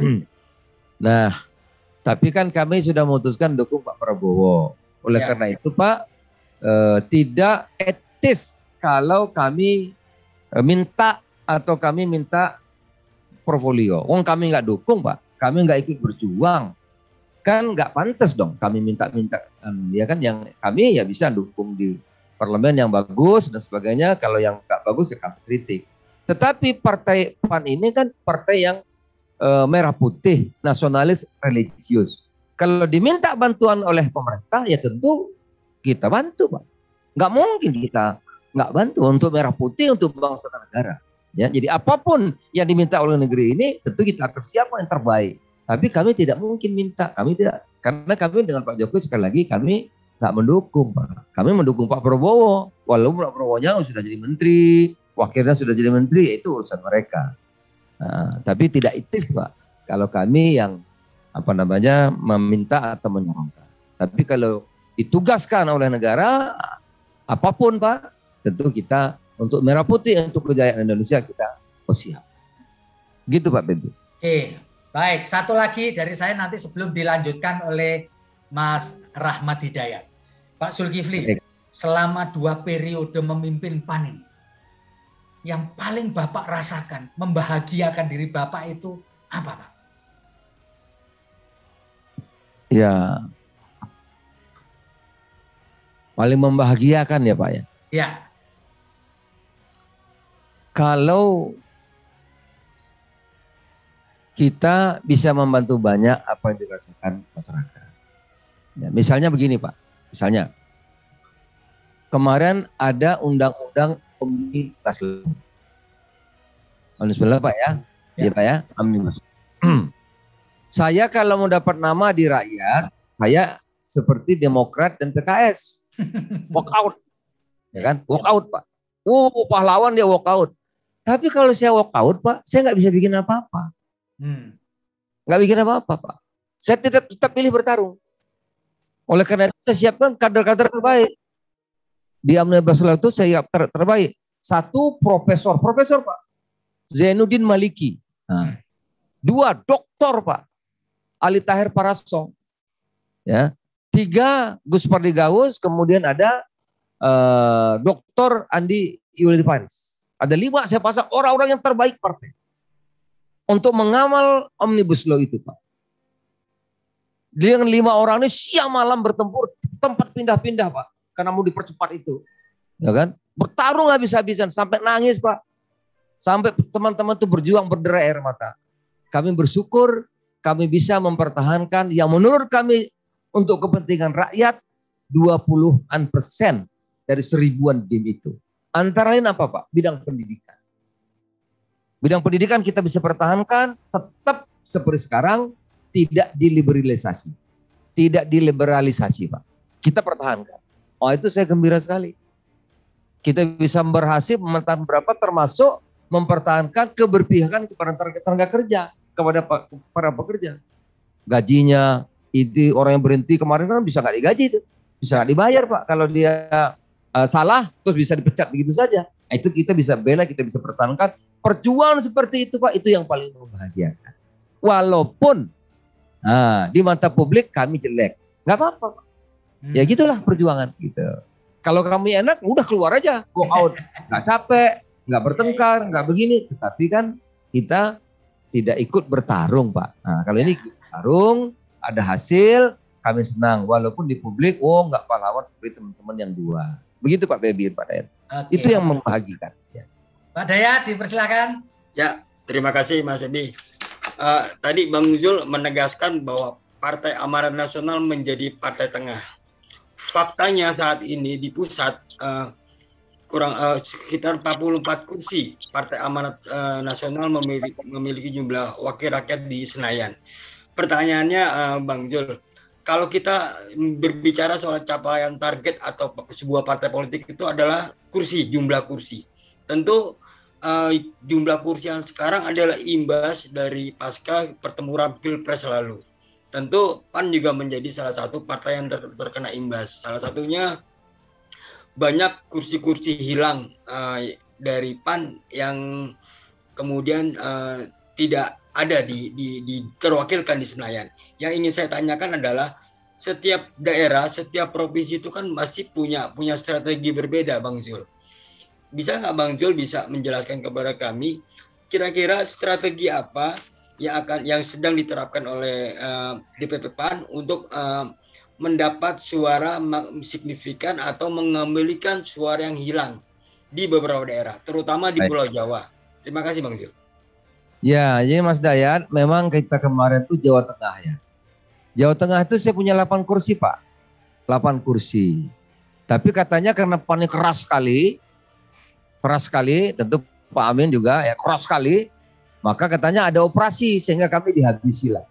Speaker 1: Nah, tapi kan kami sudah memutuskan dukung Pak Prabowo. Oleh ya. karena itu Pak, eh, tidak etis kalau kami eh, minta atau kami minta portfolio. Wong kami nggak dukung Pak, kami nggak ikut berjuang, kan nggak pantas dong kami minta-minta. Ya kan yang kami ya bisa dukung di parlemen yang bagus dan sebagainya. Kalau yang nggak bagus ya kami kritik. Tetapi partai P A N ini kan partai yang e, merah putih, nasionalis, religius. Kalau diminta bantuan oleh pemerintah ya tentu kita bantu Pak. Nggak mungkin kita nggak bantu untuk merah putih, untuk bangsa dan negara. Ya, jadi apapun yang diminta oleh negeri ini tentu kita akan siapkan yang terbaik. Tapi kami tidak mungkin minta, kami tidak, karena kami dengan Pak Jokowi sekali lagi kami nggak mendukung Pak. Kami mendukung Pak Prabowo, walaupun Pak Prabowo-nya sudah jadi menteri, wakilnya sudah jadi menteri, itu urusan mereka. Nah, tapi tidak etis Pak, kalau kami yang apa namanya meminta atau menyarankan. Tapi kalau ditugaskan oleh negara, apapun Pak, tentu kita untuk merah putih, untuk kejayaan Indonesia kita oh siap. Gitu Pak Bebi. Oke, baik. Satu lagi dari saya nanti sebelum dilanjutkan oleh Mas Rahmat Hidayat. Pak Zulkifli, baik. Selama dua periode memimpin P A N ini, yang paling Bapak rasakan, membahagiakan diri Bapak itu apa Pak? Ya, paling membahagiakan ya Pak ya? Ya. Kalau kita bisa membantu banyak apa yang dirasakan masyarakat. Ya, misalnya begini Pak, misalnya kemarin ada undang-undang omnibus law. Alhamdulillah Pak ya, ya, ya Pak ya, omnibus. Saya kalau mau dapat nama di rakyat, saya seperti Demokrat dan P K S, walk out, ya kan, walk out Pak. Oh pahlawan dia walk out. Tapi kalau saya walk out Pak, saya nggak bisa bikin apa-apa. Hmm. Nggak bikin apa-apa Pak. Saya tetap tetap pilih bertarung. Oleh karena itu saya siapkan kader-kader terbaik. Di omnibus law itu saya ter terbaik. Satu profesor, profesor Pak, Zainuddin Maliki. Nah. Dua doktor Pak, Ali Tahir Parasong. Ya. Tiga Gus Pardigaus, kemudian ada uh, doktor Andi Yuli Faris. Ada lima saya pasang orang-orang yang terbaik partai. Untuk mengamal Omnibus Law itu Pak. Dengan lima orang ini siang malam bertempur, tempat pindah-pindah Pak. Karena mau dipercepat itu. Ya kan? Bertarung habis-habisan sampai nangis Pak. Sampai teman-teman itu berjuang berderai air mata. Kami bersyukur kami bisa mempertahankan yang menurut kami untuk kepentingan rakyat dua puluhan persen dari seribuan D I M itu. Antara lain apa Pak? Bidang pendidikan. Bidang pendidikan kita bisa pertahankan tetap seperti sekarang, tidak diliberalisasi. Tidak diliberalisasi Pak. Kita pertahankan. Oh itu saya gembira sekali. Kita bisa berhasil mempertahankan berapa termasuk mempertahankan keberpihakan kepada tenaga kerja, kepada para pekerja. Gajinya, itu orang yang berhenti kemarin kan bisa nggak digaji itu. Bisa nggak dibayar Pak. Kalau dia uh, salah terus bisa dipecat begitu saja. Nah, itu kita bisa bela, kita bisa pertahankan. Perjuangan seperti itu Pak, itu yang paling membahagiakan. Walaupun nah, di mata publik kami jelek. Nggak apa-apa Pak. Hmm. Ya gitulah perjuangan gitu. Kalau kami enak, udah keluar aja, go out. Nggak capek, nggak bertengkar, nggak begini. Tetapi kan kita tidak ikut bertarung Pak. Nah kalau ini bertarung, ada hasil, kami senang. Walaupun di publik, oh nggak pahlawan seperti teman-teman yang dua. Begitu Pak Bebir, Pak Dayat. Okay. Itu yang membahagikan. Ya.
Speaker 2: Pak Dayat, dipersilakan.
Speaker 3: Ya, terima kasih Mas Edi. Uh, tadi Bang Zul menegaskan bahwa Partai Amanat Nasional menjadi partai tengah. Faktanya saat ini di pusat uh, kurang uh, sekitar empat puluh empat kursi Partai Amanat uh, Nasional memiliki, memiliki jumlah wakil rakyat di Senayan. Pertanyaannya uh, Bang Zul, kalau kita berbicara soal capaian target atau sebuah partai politik itu adalah kursi, jumlah kursi. Tentu uh, jumlah kursi yang sekarang adalah imbas dari pasca pertempuran Pilpres lalu. Tentu P A N juga menjadi salah satu partai yang ter terkena imbas. Salah satunya banyak kursi-kursi hilang uh, dari P A N yang kemudian uh, tidak ada di, di, di terwakilkan di Senayan. Yang ingin saya tanyakan adalah setiap daerah, setiap provinsi itu kan masih punya punya strategi berbeda, Bang Zul. Bisa nggak Bang Zul bisa menjelaskan kepada kami kira-kira strategi apa yang akan yang sedang diterapkan oleh uh, D P P P A N untuk uh, mendapat suara signifikan atau mengembalikan suara yang hilang di beberapa daerah, terutama di Pulau Jawa. Terima kasih Bang Zul.
Speaker 1: Ya, jadi Mas Dayat, memang kita kemarin itu Jawa Tengah ya. Jawa Tengah itu saya punya delapan kursi Pak, delapan kursi. Tapi katanya karena P A N keras sekali, keras sekali, tentu Pak Amin juga ya keras sekali. Maka katanya ada operasi sehingga kami dihabisi lah.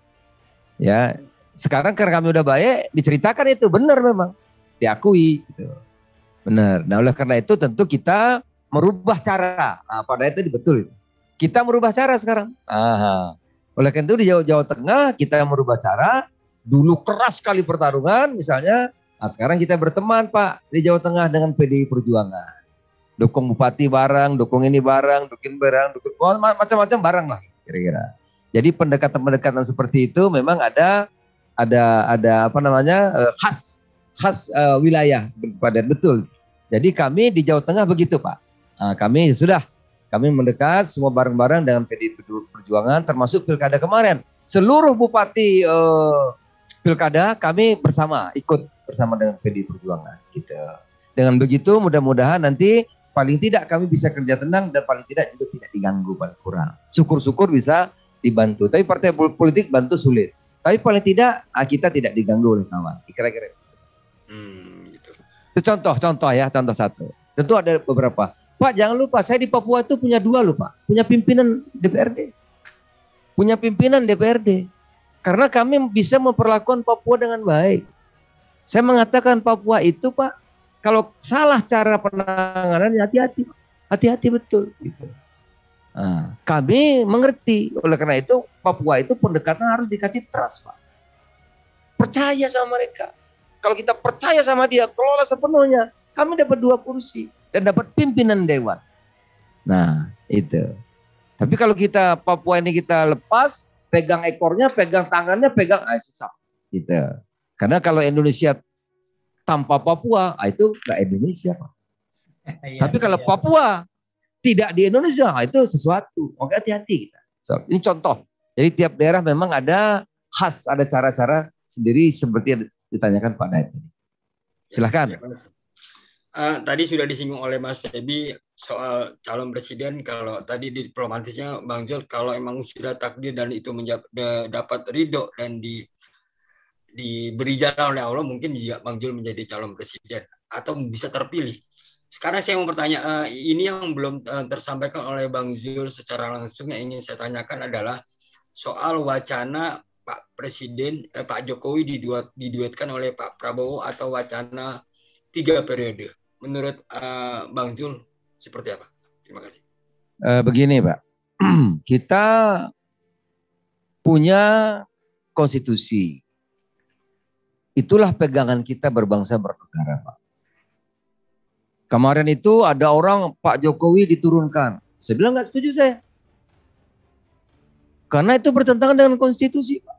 Speaker 1: Ya, sekarang karena kami udah baik, diceritakan itu benar memang, diakui. Gitu. Benar. Nah oleh karena itu tentu kita merubah cara. Nah, pada itu betul itu. Kita merubah cara sekarang. Aha. Oleh karena itu di Jawa, Jawa Tengah kita merubah cara. Dulu keras sekali pertarungan misalnya. Nah sekarang kita berteman Pak di Jawa Tengah dengan P D I Perjuangan. Dukung bupati bareng, dukung ini bareng, dukung bareng, dukung oh, macam-macam bareng lah kira-kira. Jadi pendekatan-pendekatan seperti itu memang ada ada ada apa namanya uh, khas khas uh, wilayah pada betul. Jadi kami di Jawa Tengah begitu Pak. Nah, kami sudah kami mendekat semua bareng-bareng dengan P D I Perjuangan termasuk pilkada kemarin. Seluruh bupati uh, pilkada kami bersama ikut bersama dengan P D I Perjuangan gitu. Dengan begitu mudah-mudahan nanti paling tidak kami bisa kerja tenang dan paling tidak juga tidak diganggu paling kurang. Syukur-syukur bisa dibantu. Tapi partai politik bantu sulit. Tapi paling tidak kita tidak diganggu oleh kawan. Kira-kira. Hmm, gitu. Itu contoh-contoh ya, contoh satu. Tentu ada beberapa. Pak jangan lupa saya di Papua itu punya dua loh Pak. Punya pimpinan D P R D. Punya pimpinan D P R D. Karena kami bisa memperlakukan Papua dengan baik. Saya mengatakan Papua itu Pak, kalau salah cara penanganan, hati-hati, hati-hati betul. Gitu. Nah, kami mengerti, oleh karena itu Papua itu pendekatan harus dikasih trust, Pak. Percaya sama mereka. Kalau kita percaya sama dia, kelola sepenuhnya, kami dapat dua kursi dan dapat pimpinan dewan. Nah, itu. Tapi kalau kita Papua ini kita lepas, pegang ekornya, pegang tangannya, pegang, ah, susah. Gitu. Karena kalau Indonesia tanpa Papua, ah, itu nggak Indonesia, Pak. Tapi kalau Papua tidak di Indonesia, itu sesuatu. Oke, hati-hati kita. So, ini contoh. Jadi tiap daerah memang ada khas, ada cara-cara sendiri seperti yang ditanyakan Pak Daid. Silahkan.
Speaker 3: Uh, tadi sudah disinggung oleh Mas Febi soal calon presiden. Kalau tadi diplomatisnya Bang Zul, kalau emang sudah takdir dan itu menjab, de, dapat ridho dan di, diberi jalan oleh Allah, mungkin juga Bang Zul menjadi calon presiden atau bisa terpilih. Sekarang saya mau bertanya, uh, ini yang belum uh, tersampaikan oleh Bang Zul secara langsung yang ingin saya tanyakan adalah soal wacana Pak Presiden, eh, Pak Jokowi diduet, diduetkan oleh Pak Prabowo atau wacana tiga periode. Menurut uh, Bang Zul seperti apa? Terima kasih.
Speaker 1: Uh, begini Pak, kita punya konstitusi. Itulah pegangan kita berbangsa bernegara Pak. Kemarin itu ada orang Pak Jokowi diturunkan. Saya bilang nggak setuju saya. Karena itu bertentangan dengan konstitusi Pak.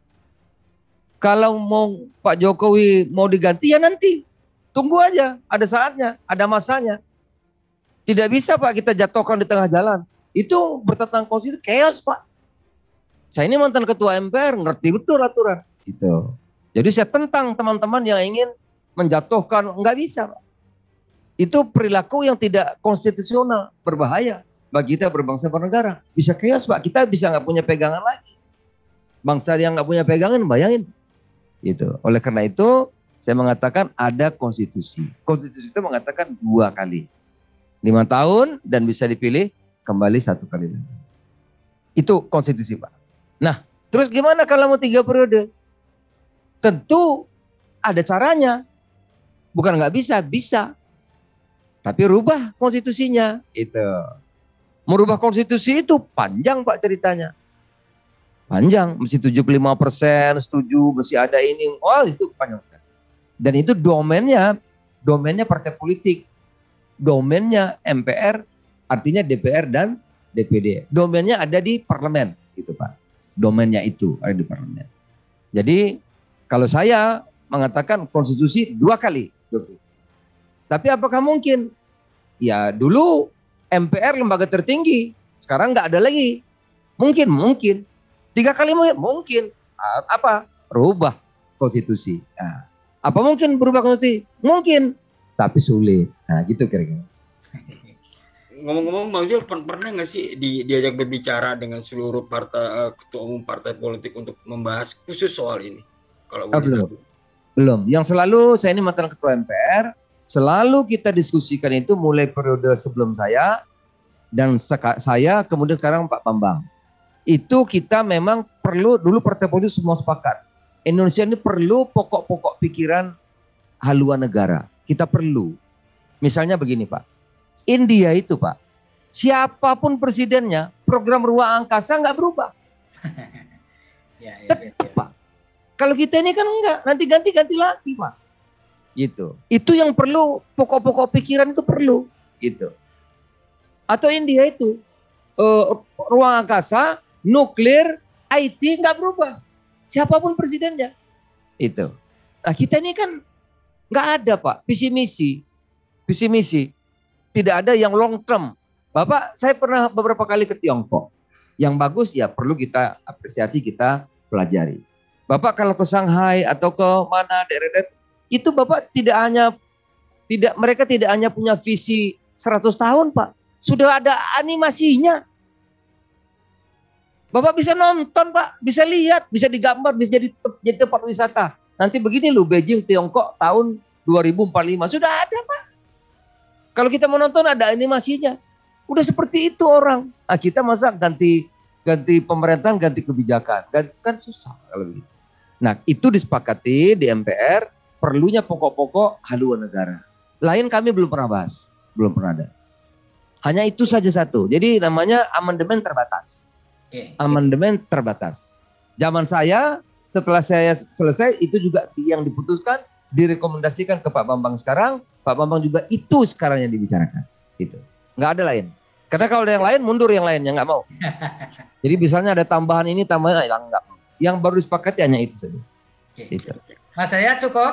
Speaker 1: Kalau mau Pak Jokowi mau diganti ya nanti. Tunggu aja, ada saatnya, ada masanya. Tidak bisa Pak kita jatuhkan di tengah jalan. Itu bertentangan konstitusi, chaos Pak. Saya ini mantan ketua M P R, ngerti betul aturan. Gitu. Jadi saya tentang teman-teman yang ingin menjatuhkan, nggak bisa Pak. Itu perilaku yang tidak konstitusional, berbahaya bagi kita berbangsa bernegara. Bisa chaos Pak, kita bisa nggak punya pegangan lagi. Bangsa yang nggak punya pegangan, bayangin. Gitu. Oleh karena itu, saya mengatakan ada konstitusi. Konstitusi itu mengatakan dua kali. Lima tahun dan bisa dipilih kembali satu kali lagi. Itu konstitusi Pak. Nah, terus gimana kalau mau tiga periode? Tentu ada caranya. Bukan nggak bisa, bisa. Tapi rubah konstitusinya. Itu. Merubah konstitusi itu panjang Pak ceritanya. Panjang, mesti tujuh puluh lima persen setuju, mesti ada ini. Oh, itu panjang sekali. Dan itu domainnya, domainnya partai politik, domainnya M P R, artinya D P R dan D P D. Domainnya ada di parlemen, gitu Pak. Domainnya itu ada di parlemen. Jadi kalau saya mengatakan konstitusi dua kali, tapi apakah mungkin? Ya dulu M P R lembaga tertinggi, sekarang nggak ada lagi. Mungkin, mungkin. Tiga kali mungkin, mungkin. Apa? Rubah konstitusi. Nah, apa mungkin berubah konstitusi? Mungkin, tapi sulit. Nah, gitu kira-kira.
Speaker 3: Ngomong-ngomong, Bang Zul, pernah nggak sih di, diajak berbicara dengan seluruh partai uh, ketua umum partai politik untuk membahas khusus soal ini? Kalau
Speaker 1: oh, belum, belum. Yang selalu saya ini mantan ketua M P R, selalu kita diskusikan itu mulai periode sebelum saya dan seka, saya, kemudian sekarang Pak Bambang. Itu kita memang perlu dulu partai politik semua sepakat. Indonesia ini perlu pokok-pokok pikiran haluan negara. Kita perlu. Misalnya begini Pak. India itu Pak. Siapapun presidennya, program ruang angkasa nggak berubah. ya, ya, Tetap ya, ya. Pak. Kalau kita ini kan enggak. Nanti ganti-ganti lagi Pak. Gitu. Itu yang perlu. Pokok-pokok pikiran itu perlu. Gitu. Atau India itu. Uh, ruang angkasa, nuklir, I T nggak berubah. Siapapun presidennya. Itu. Nah kita ini kan nggak ada Pak, visi misi. Visi misi. Tidak ada yang long term. Bapak, saya pernah beberapa kali ke Tiongkok. Yang bagus ya perlu kita apresiasi, kita pelajari. Bapak kalau ke Shanghai atau ke mana daerah-daerah, itu Bapak tidak hanya, tidak mereka tidak hanya punya visi seratus tahun Pak. Sudah ada animasinya. Bapak bisa nonton Pak, bisa lihat, bisa digambar, bisa jadi, jadi tempat wisata. Nanti begini loh Beijing, Tiongkok tahun dua ribu empat puluh lima. Sudah ada Pak. Kalau kita mau nonton ada animasinya. Udah seperti itu orang. Nah, kita masa ganti ganti pemerintahan, ganti kebijakan. Ganti, kan susah kalau begitu. Nah itu disepakati di M P R, perlunya pokok-pokok haluan negara. Lain kami belum pernah bahas. Belum pernah ada. Hanya itu saja satu. Jadi namanya amandemen terbatas. Amandemen terbatas. Zaman saya, setelah saya selesai, itu juga yang diputuskan, direkomendasikan ke Pak Bambang sekarang. Pak Bambang juga itu sekarang yang dibicarakan. Gitu. Nggak ada lain. Karena kalau ada yang lain, mundur yang lainnya, nggak mau. Jadi misalnya ada tambahan ini, tambahan, yang nggak. Yang baru disepakati hanya itu saja.
Speaker 2: Gitu. Mas saya cukup?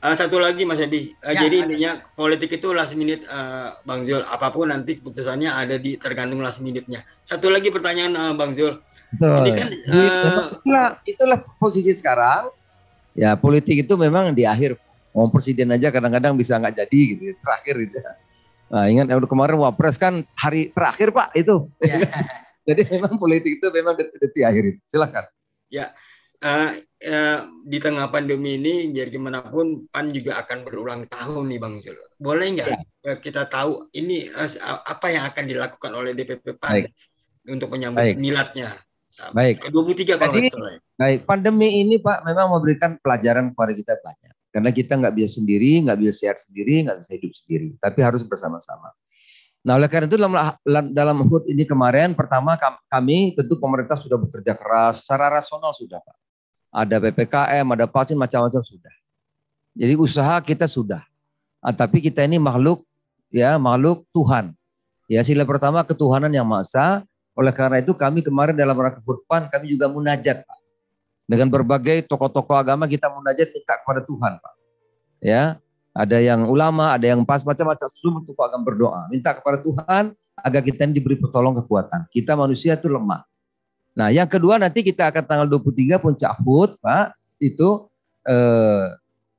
Speaker 3: Uh, satu lagi Mas Edi, uh,
Speaker 2: Ya,
Speaker 3: jadi
Speaker 2: ada.
Speaker 3: intinya politik itu last minute, uh, Bang Zul. Apapun nanti keputusannya ada di tergantung last minute-nya. Satu lagi pertanyaan, uh, Bang Zul. Ini kan
Speaker 1: Betul. Di, memang
Speaker 3: uh,
Speaker 1: itulah, itulah posisi sekarang. Ya politik itu memang di akhir. Mau presiden aja kadang-kadang bisa nggak jadi gitu, terakhir gitu. Nah, ingat ya, kemarin wapres kan hari terakhir Pak itu.
Speaker 2: Ya.
Speaker 1: Jadi memang politik itu memang detik-detik akhir itu. Silakan.
Speaker 3: Ya, uh, uh, di tengah pandemi ini biar gimana pun P A N juga akan berulang tahun nih Bang Zul. Boleh nggak ya. kita tahu ini uh, apa yang akan dilakukan oleh D P P P A N Baik. untuk menyambut Baik. miladnya?
Speaker 1: Baik.
Speaker 3: Ke dua puluh tiga kalau nggak salah.
Speaker 1: Baik, pandemi ini Pak memang memberikan pelajaran kepada kita banyak. Karena kita nggak bisa sendiri, nggak bisa sehat sendiri, nggak bisa hidup sendiri. Tapi harus bersama-sama. Nah oleh karena itu dalam, dalam H U T ini kemarin, pertama kami tentu pemerintah sudah bekerja keras, secara rasional sudah Pak. Ada P P K M, ada vaksin, macam-macam sudah. Jadi usaha kita sudah. Nah, tapi kita ini makhluk, ya makhluk Tuhan. Ya sila pertama ketuhanan yang Maha Esa. Oleh karena itu kami kemarin dalam rangka H U T P A N kami juga munajat Pak. Dengan berbagai tokoh-tokoh agama kita munajat minta kepada Tuhan Pak. Ya, ada yang ulama, ada yang pas macam-macam semua tokoh agama berdoa. Minta kepada Tuhan agar kita ini diberi pertolongan kekuatan. Kita manusia itu lemah. Nah yang kedua nanti kita akan tanggal dua puluh tiga puncak H U T Pak. Itu eh,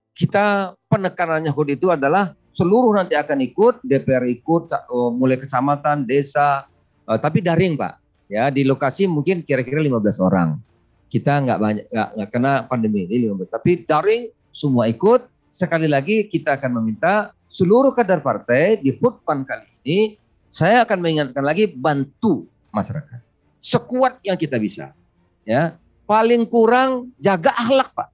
Speaker 1: kita penekanannya H U T itu adalah seluruh nanti akan ikut, D P R ikut, mulai kecamatan, desa, eh, tapi daring Pak. Ya di lokasi mungkin kira-kira lima belas orang. Kita nggak banyak nggak, nggak kena pandemi ini, tapi daring semua ikut. Sekali lagi kita akan meminta seluruh kader partai di H U T P A N kali ini, saya akan mengingatkan lagi bantu masyarakat sekuat yang kita bisa. Ya, paling kurang jaga akhlak Pak,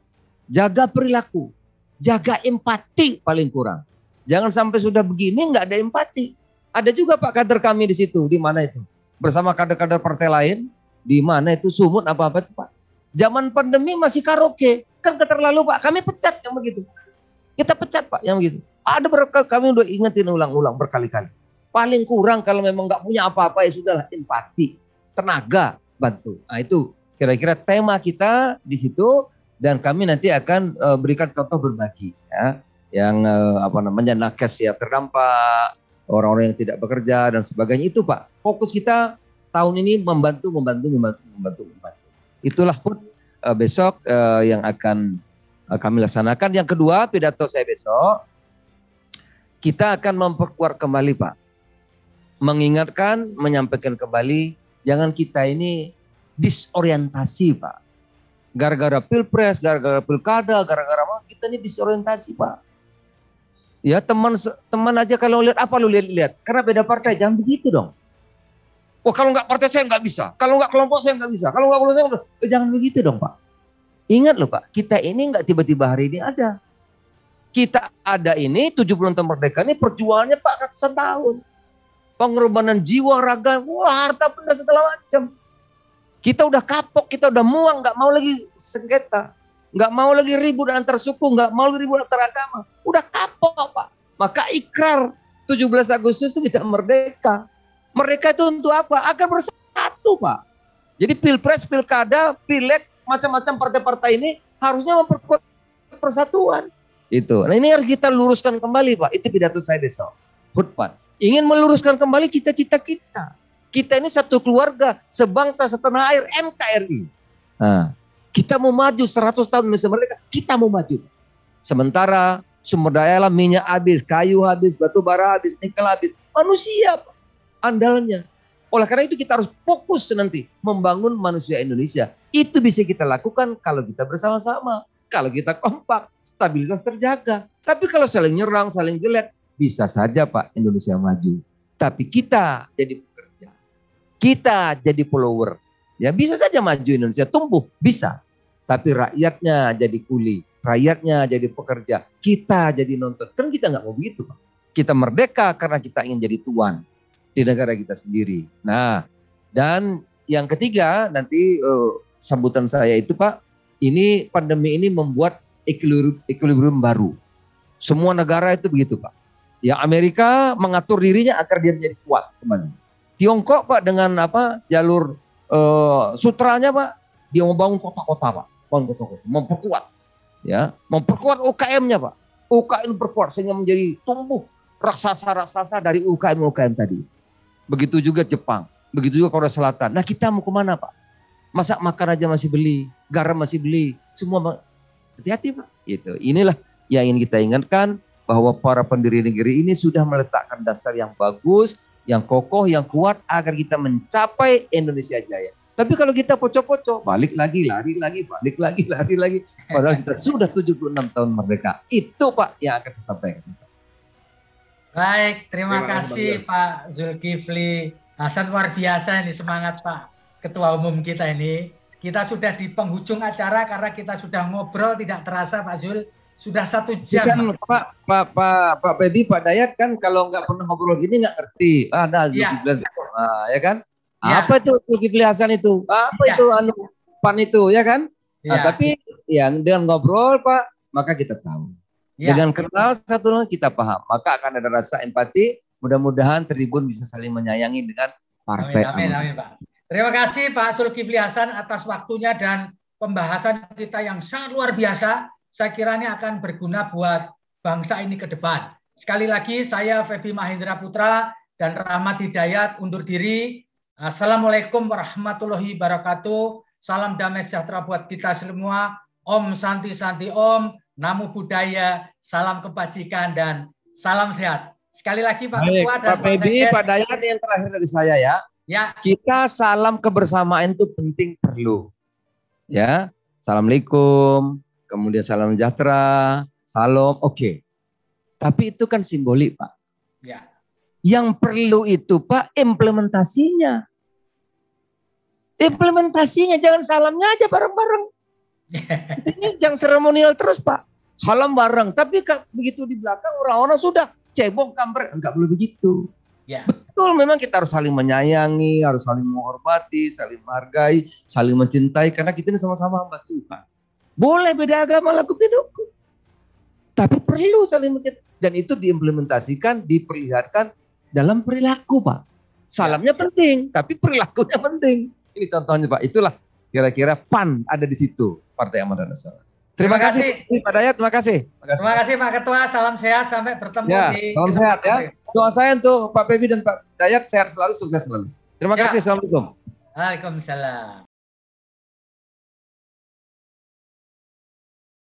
Speaker 1: jaga perilaku, jaga empati paling kurang. Jangan sampai sudah begini nggak ada empati. Ada juga Pak kader kami di situ, di mana itu bersama kader-kader partai lain. Di mana itu sumut apa-apa itu Pak. Zaman pandemi masih karaoke. Kan keterlalu Pak. Kami pecat yang begitu. Kita pecat Pak yang begitu. Ada berkali kami udah ingetin ulang-ulang berkali-kali. Paling kurang kalau memang nggak punya apa-apa ya sudahlah empati. Tenaga bantu. Nah itu kira-kira tema kita di situ. Dan kami nanti akan uh, berikan contoh berbagi. Ya. Yang uh, apa namanya nakes ya terdampak. Orang-orang yang tidak bekerja dan sebagainya itu Pak. Fokus kita tahun ini membantu, membantu, membantu, membantu, membantu. Itulah H U T uh, besok uh, yang akan uh, kami laksanakan. Yang kedua, pidato saya besok, kita akan memperkuat kembali Pak. Mengingatkan, menyampaikan kembali, jangan kita ini disorientasi Pak. Gara-gara pilpres, gara-gara pilkada, gara-gara apa, kita ini disorientasi Pak. Ya teman teman aja kalau lihat apa lu lihat-lihat, karena beda partai, jangan begitu dong. Oh kalau nggak partai saya nggak bisa, kalau nggak kelompok saya nggak bisa, kalau nggak kelompok saya nggak bisa. Eh, jangan begitu dong Pak. Ingat loh Pak, kita ini nggak tiba-tiba hari ini ada. Kita ada ini tujuh puluh tahun merdeka ini perjuangannya Pak ratusan tahun. Pengorbanan jiwa, raga, wah harta benda segala macam. Kita udah kapok, kita udah muang, nggak mau lagi sengketa, nggak mau lagi ribut antar suku, nggak mau lagi ribut antar agama. Udah kapok Pak. Maka ikrar tujuh belas Agustus itu kita merdeka. Mereka itu untuk apa? Agar bersatu Pak. Jadi pilpres, pilkada, pileg, macam-macam partai-partai ini harusnya memperkuat persatuan. Itu. Nah ini harus kita luruskan kembali Pak. Itu pidato saya besok. H U T P A N. Ingin meluruskan kembali cita-cita kita. Kita ini satu keluarga, sebangsa, setanah air, N K R I. Nah, kita mau maju seratus tahun Indonesia merdeka, kita mau maju. Sementara sumber daya alam, minyak habis, kayu habis, batu bara habis, nikel habis. Manusia Pak. Andalnya. Oleh karena itu kita harus fokus nanti membangun manusia Indonesia. Itu bisa kita lakukan kalau kita bersama-sama. Kalau kita kompak, stabilitas terjaga. Tapi kalau saling nyerang, saling jelek, bisa saja Pak Indonesia maju. Tapi kita jadi pekerja. Kita jadi follower. Ya bisa saja maju Indonesia, tumbuh. Bisa. Tapi rakyatnya jadi kuli. Rakyatnya jadi pekerja. Kita jadi nonton. Kan kita nggak mau begitu Pak. Kita merdeka karena kita ingin jadi tuan di negara kita sendiri. Nah, dan yang ketiga nanti uh, sambutan saya itu Pak, ini pandemi ini membuat equilibrium, equilibrium baru. Semua negara itu begitu Pak. Ya Amerika mengatur dirinya agar dia menjadi kuat kembali. Tiongkok Pak dengan apa jalur uh, sutranya Pak, dia membangun kota-kota Pak, bangun kota-kota, memperkuat. Ya, memperkuat U K M-nya, Pak. U K M perkuat sehingga menjadi tumbuh raksasa-raksasa dari U K M-U K M tadi. Begitu juga Jepang, begitu juga Korea Selatan. Nah, kita mau kemana, Pak? Masa makan aja masih beli, garam masih beli, semua hati-hati, Pak. Gitu. Inilah yang ingin kita ingatkan, bahwa para pendiri negeri ini sudah meletakkan dasar yang bagus, yang kokoh, yang kuat agar kita mencapai Indonesia Jaya. Tapi kalau kita pocok-pocok, balik lagi, lari lagi, balik lagi, lari lagi. Padahal kita sudah tujuh puluh enam tahun merdeka. Itu, Pak, yang akan saya sampaikan.
Speaker 2: Baik, terima, terima kasih
Speaker 3: Bang
Speaker 2: Pak Zulkifli Hasan. Luar biasa ini semangat Pak Ketua Umum kita ini. Kita sudah di penghujung acara karena kita sudah ngobrol tidak terasa Pak Zul. Sudah satu jam.
Speaker 1: Kan, Pak, Pak, Pak, Pak Pedi, Pak Dayat kan kalau nggak pernah ngobrol gini nggak ngerti. Ada Zulkifli, ya. Nah, ya kan? Ya. Apa itu Zulkifli Hasan itu? Apa ya. itu anu pan itu, ya kan? Nah, ya. Tapi yang dengan ngobrol, Pak, maka kita tahu. Ya. Dengan kenal satu kita paham, maka akan ada rasa empati. Mudah-mudahan Tribun bisa saling menyayangi dengan partai.
Speaker 2: Amin, amin, amin, Pak. Terima kasih Pak Zulkifli Hasan atas waktunya dan pembahasan kita yang sangat luar biasa. Saya kira ini akan berguna buat bangsa ini ke depan. Sekali lagi saya Febi Mahendra Putra dan Rahmat Hidayat undur diri. Assalamualaikum warahmatullahi wabarakatuh. Salam damai sejahtera buat kita semua. Om Santi Santi Om. Namo Buddhaya, salam kebajikan dan salam sehat. Sekali lagi Pak Ketua dan
Speaker 1: Pak Pedi, Pak Dayat, yang terakhir dari saya ya.
Speaker 2: Ya.
Speaker 1: Kita salam kebersamaan itu penting perlu. Ya, assalamualaikum, kemudian salam sejahtera, salam, oke. Okay. Tapi itu kan simbolik, Pak.
Speaker 2: Ya.
Speaker 1: Yang perlu itu Pak implementasinya. Implementasinya jangan salamnya aja bareng-bareng. Ini jangan seremonial terus Pak. Salam bareng. Tapi begitu di belakang orang-orang sudah cebong kampret. Enggak boleh begitu.
Speaker 2: Ya.
Speaker 1: Betul, memang kita harus saling menyayangi, harus saling menghormati, saling menghargai, saling mencintai. Karena kita ini sama-sama hamba Tuhan. Boleh beda agama lakukan hukum. Tapi perlu saling mencintai. Dan itu diimplementasikan, diperlihatkan dalam perilaku Pak. Salamnya ya. penting, tapi perilakunya penting. Ini contohnya Pak. Itulah kira-kira P A N ada di situ. Partai Amanat Nasional. Terima, terima kasih, kasih Pak Dayat, terima kasih. Terima kasih.
Speaker 2: Terima kasih Pak Ketua, salam sehat sampai bertemu
Speaker 1: ya,
Speaker 2: di
Speaker 1: salam sehat ya. Doa saya untuk Pak Pebi dan Pak Dayat sehat selalu, sukses selalu. Terima ya. kasih, assalamualaikum.
Speaker 2: Waalaikumsalam.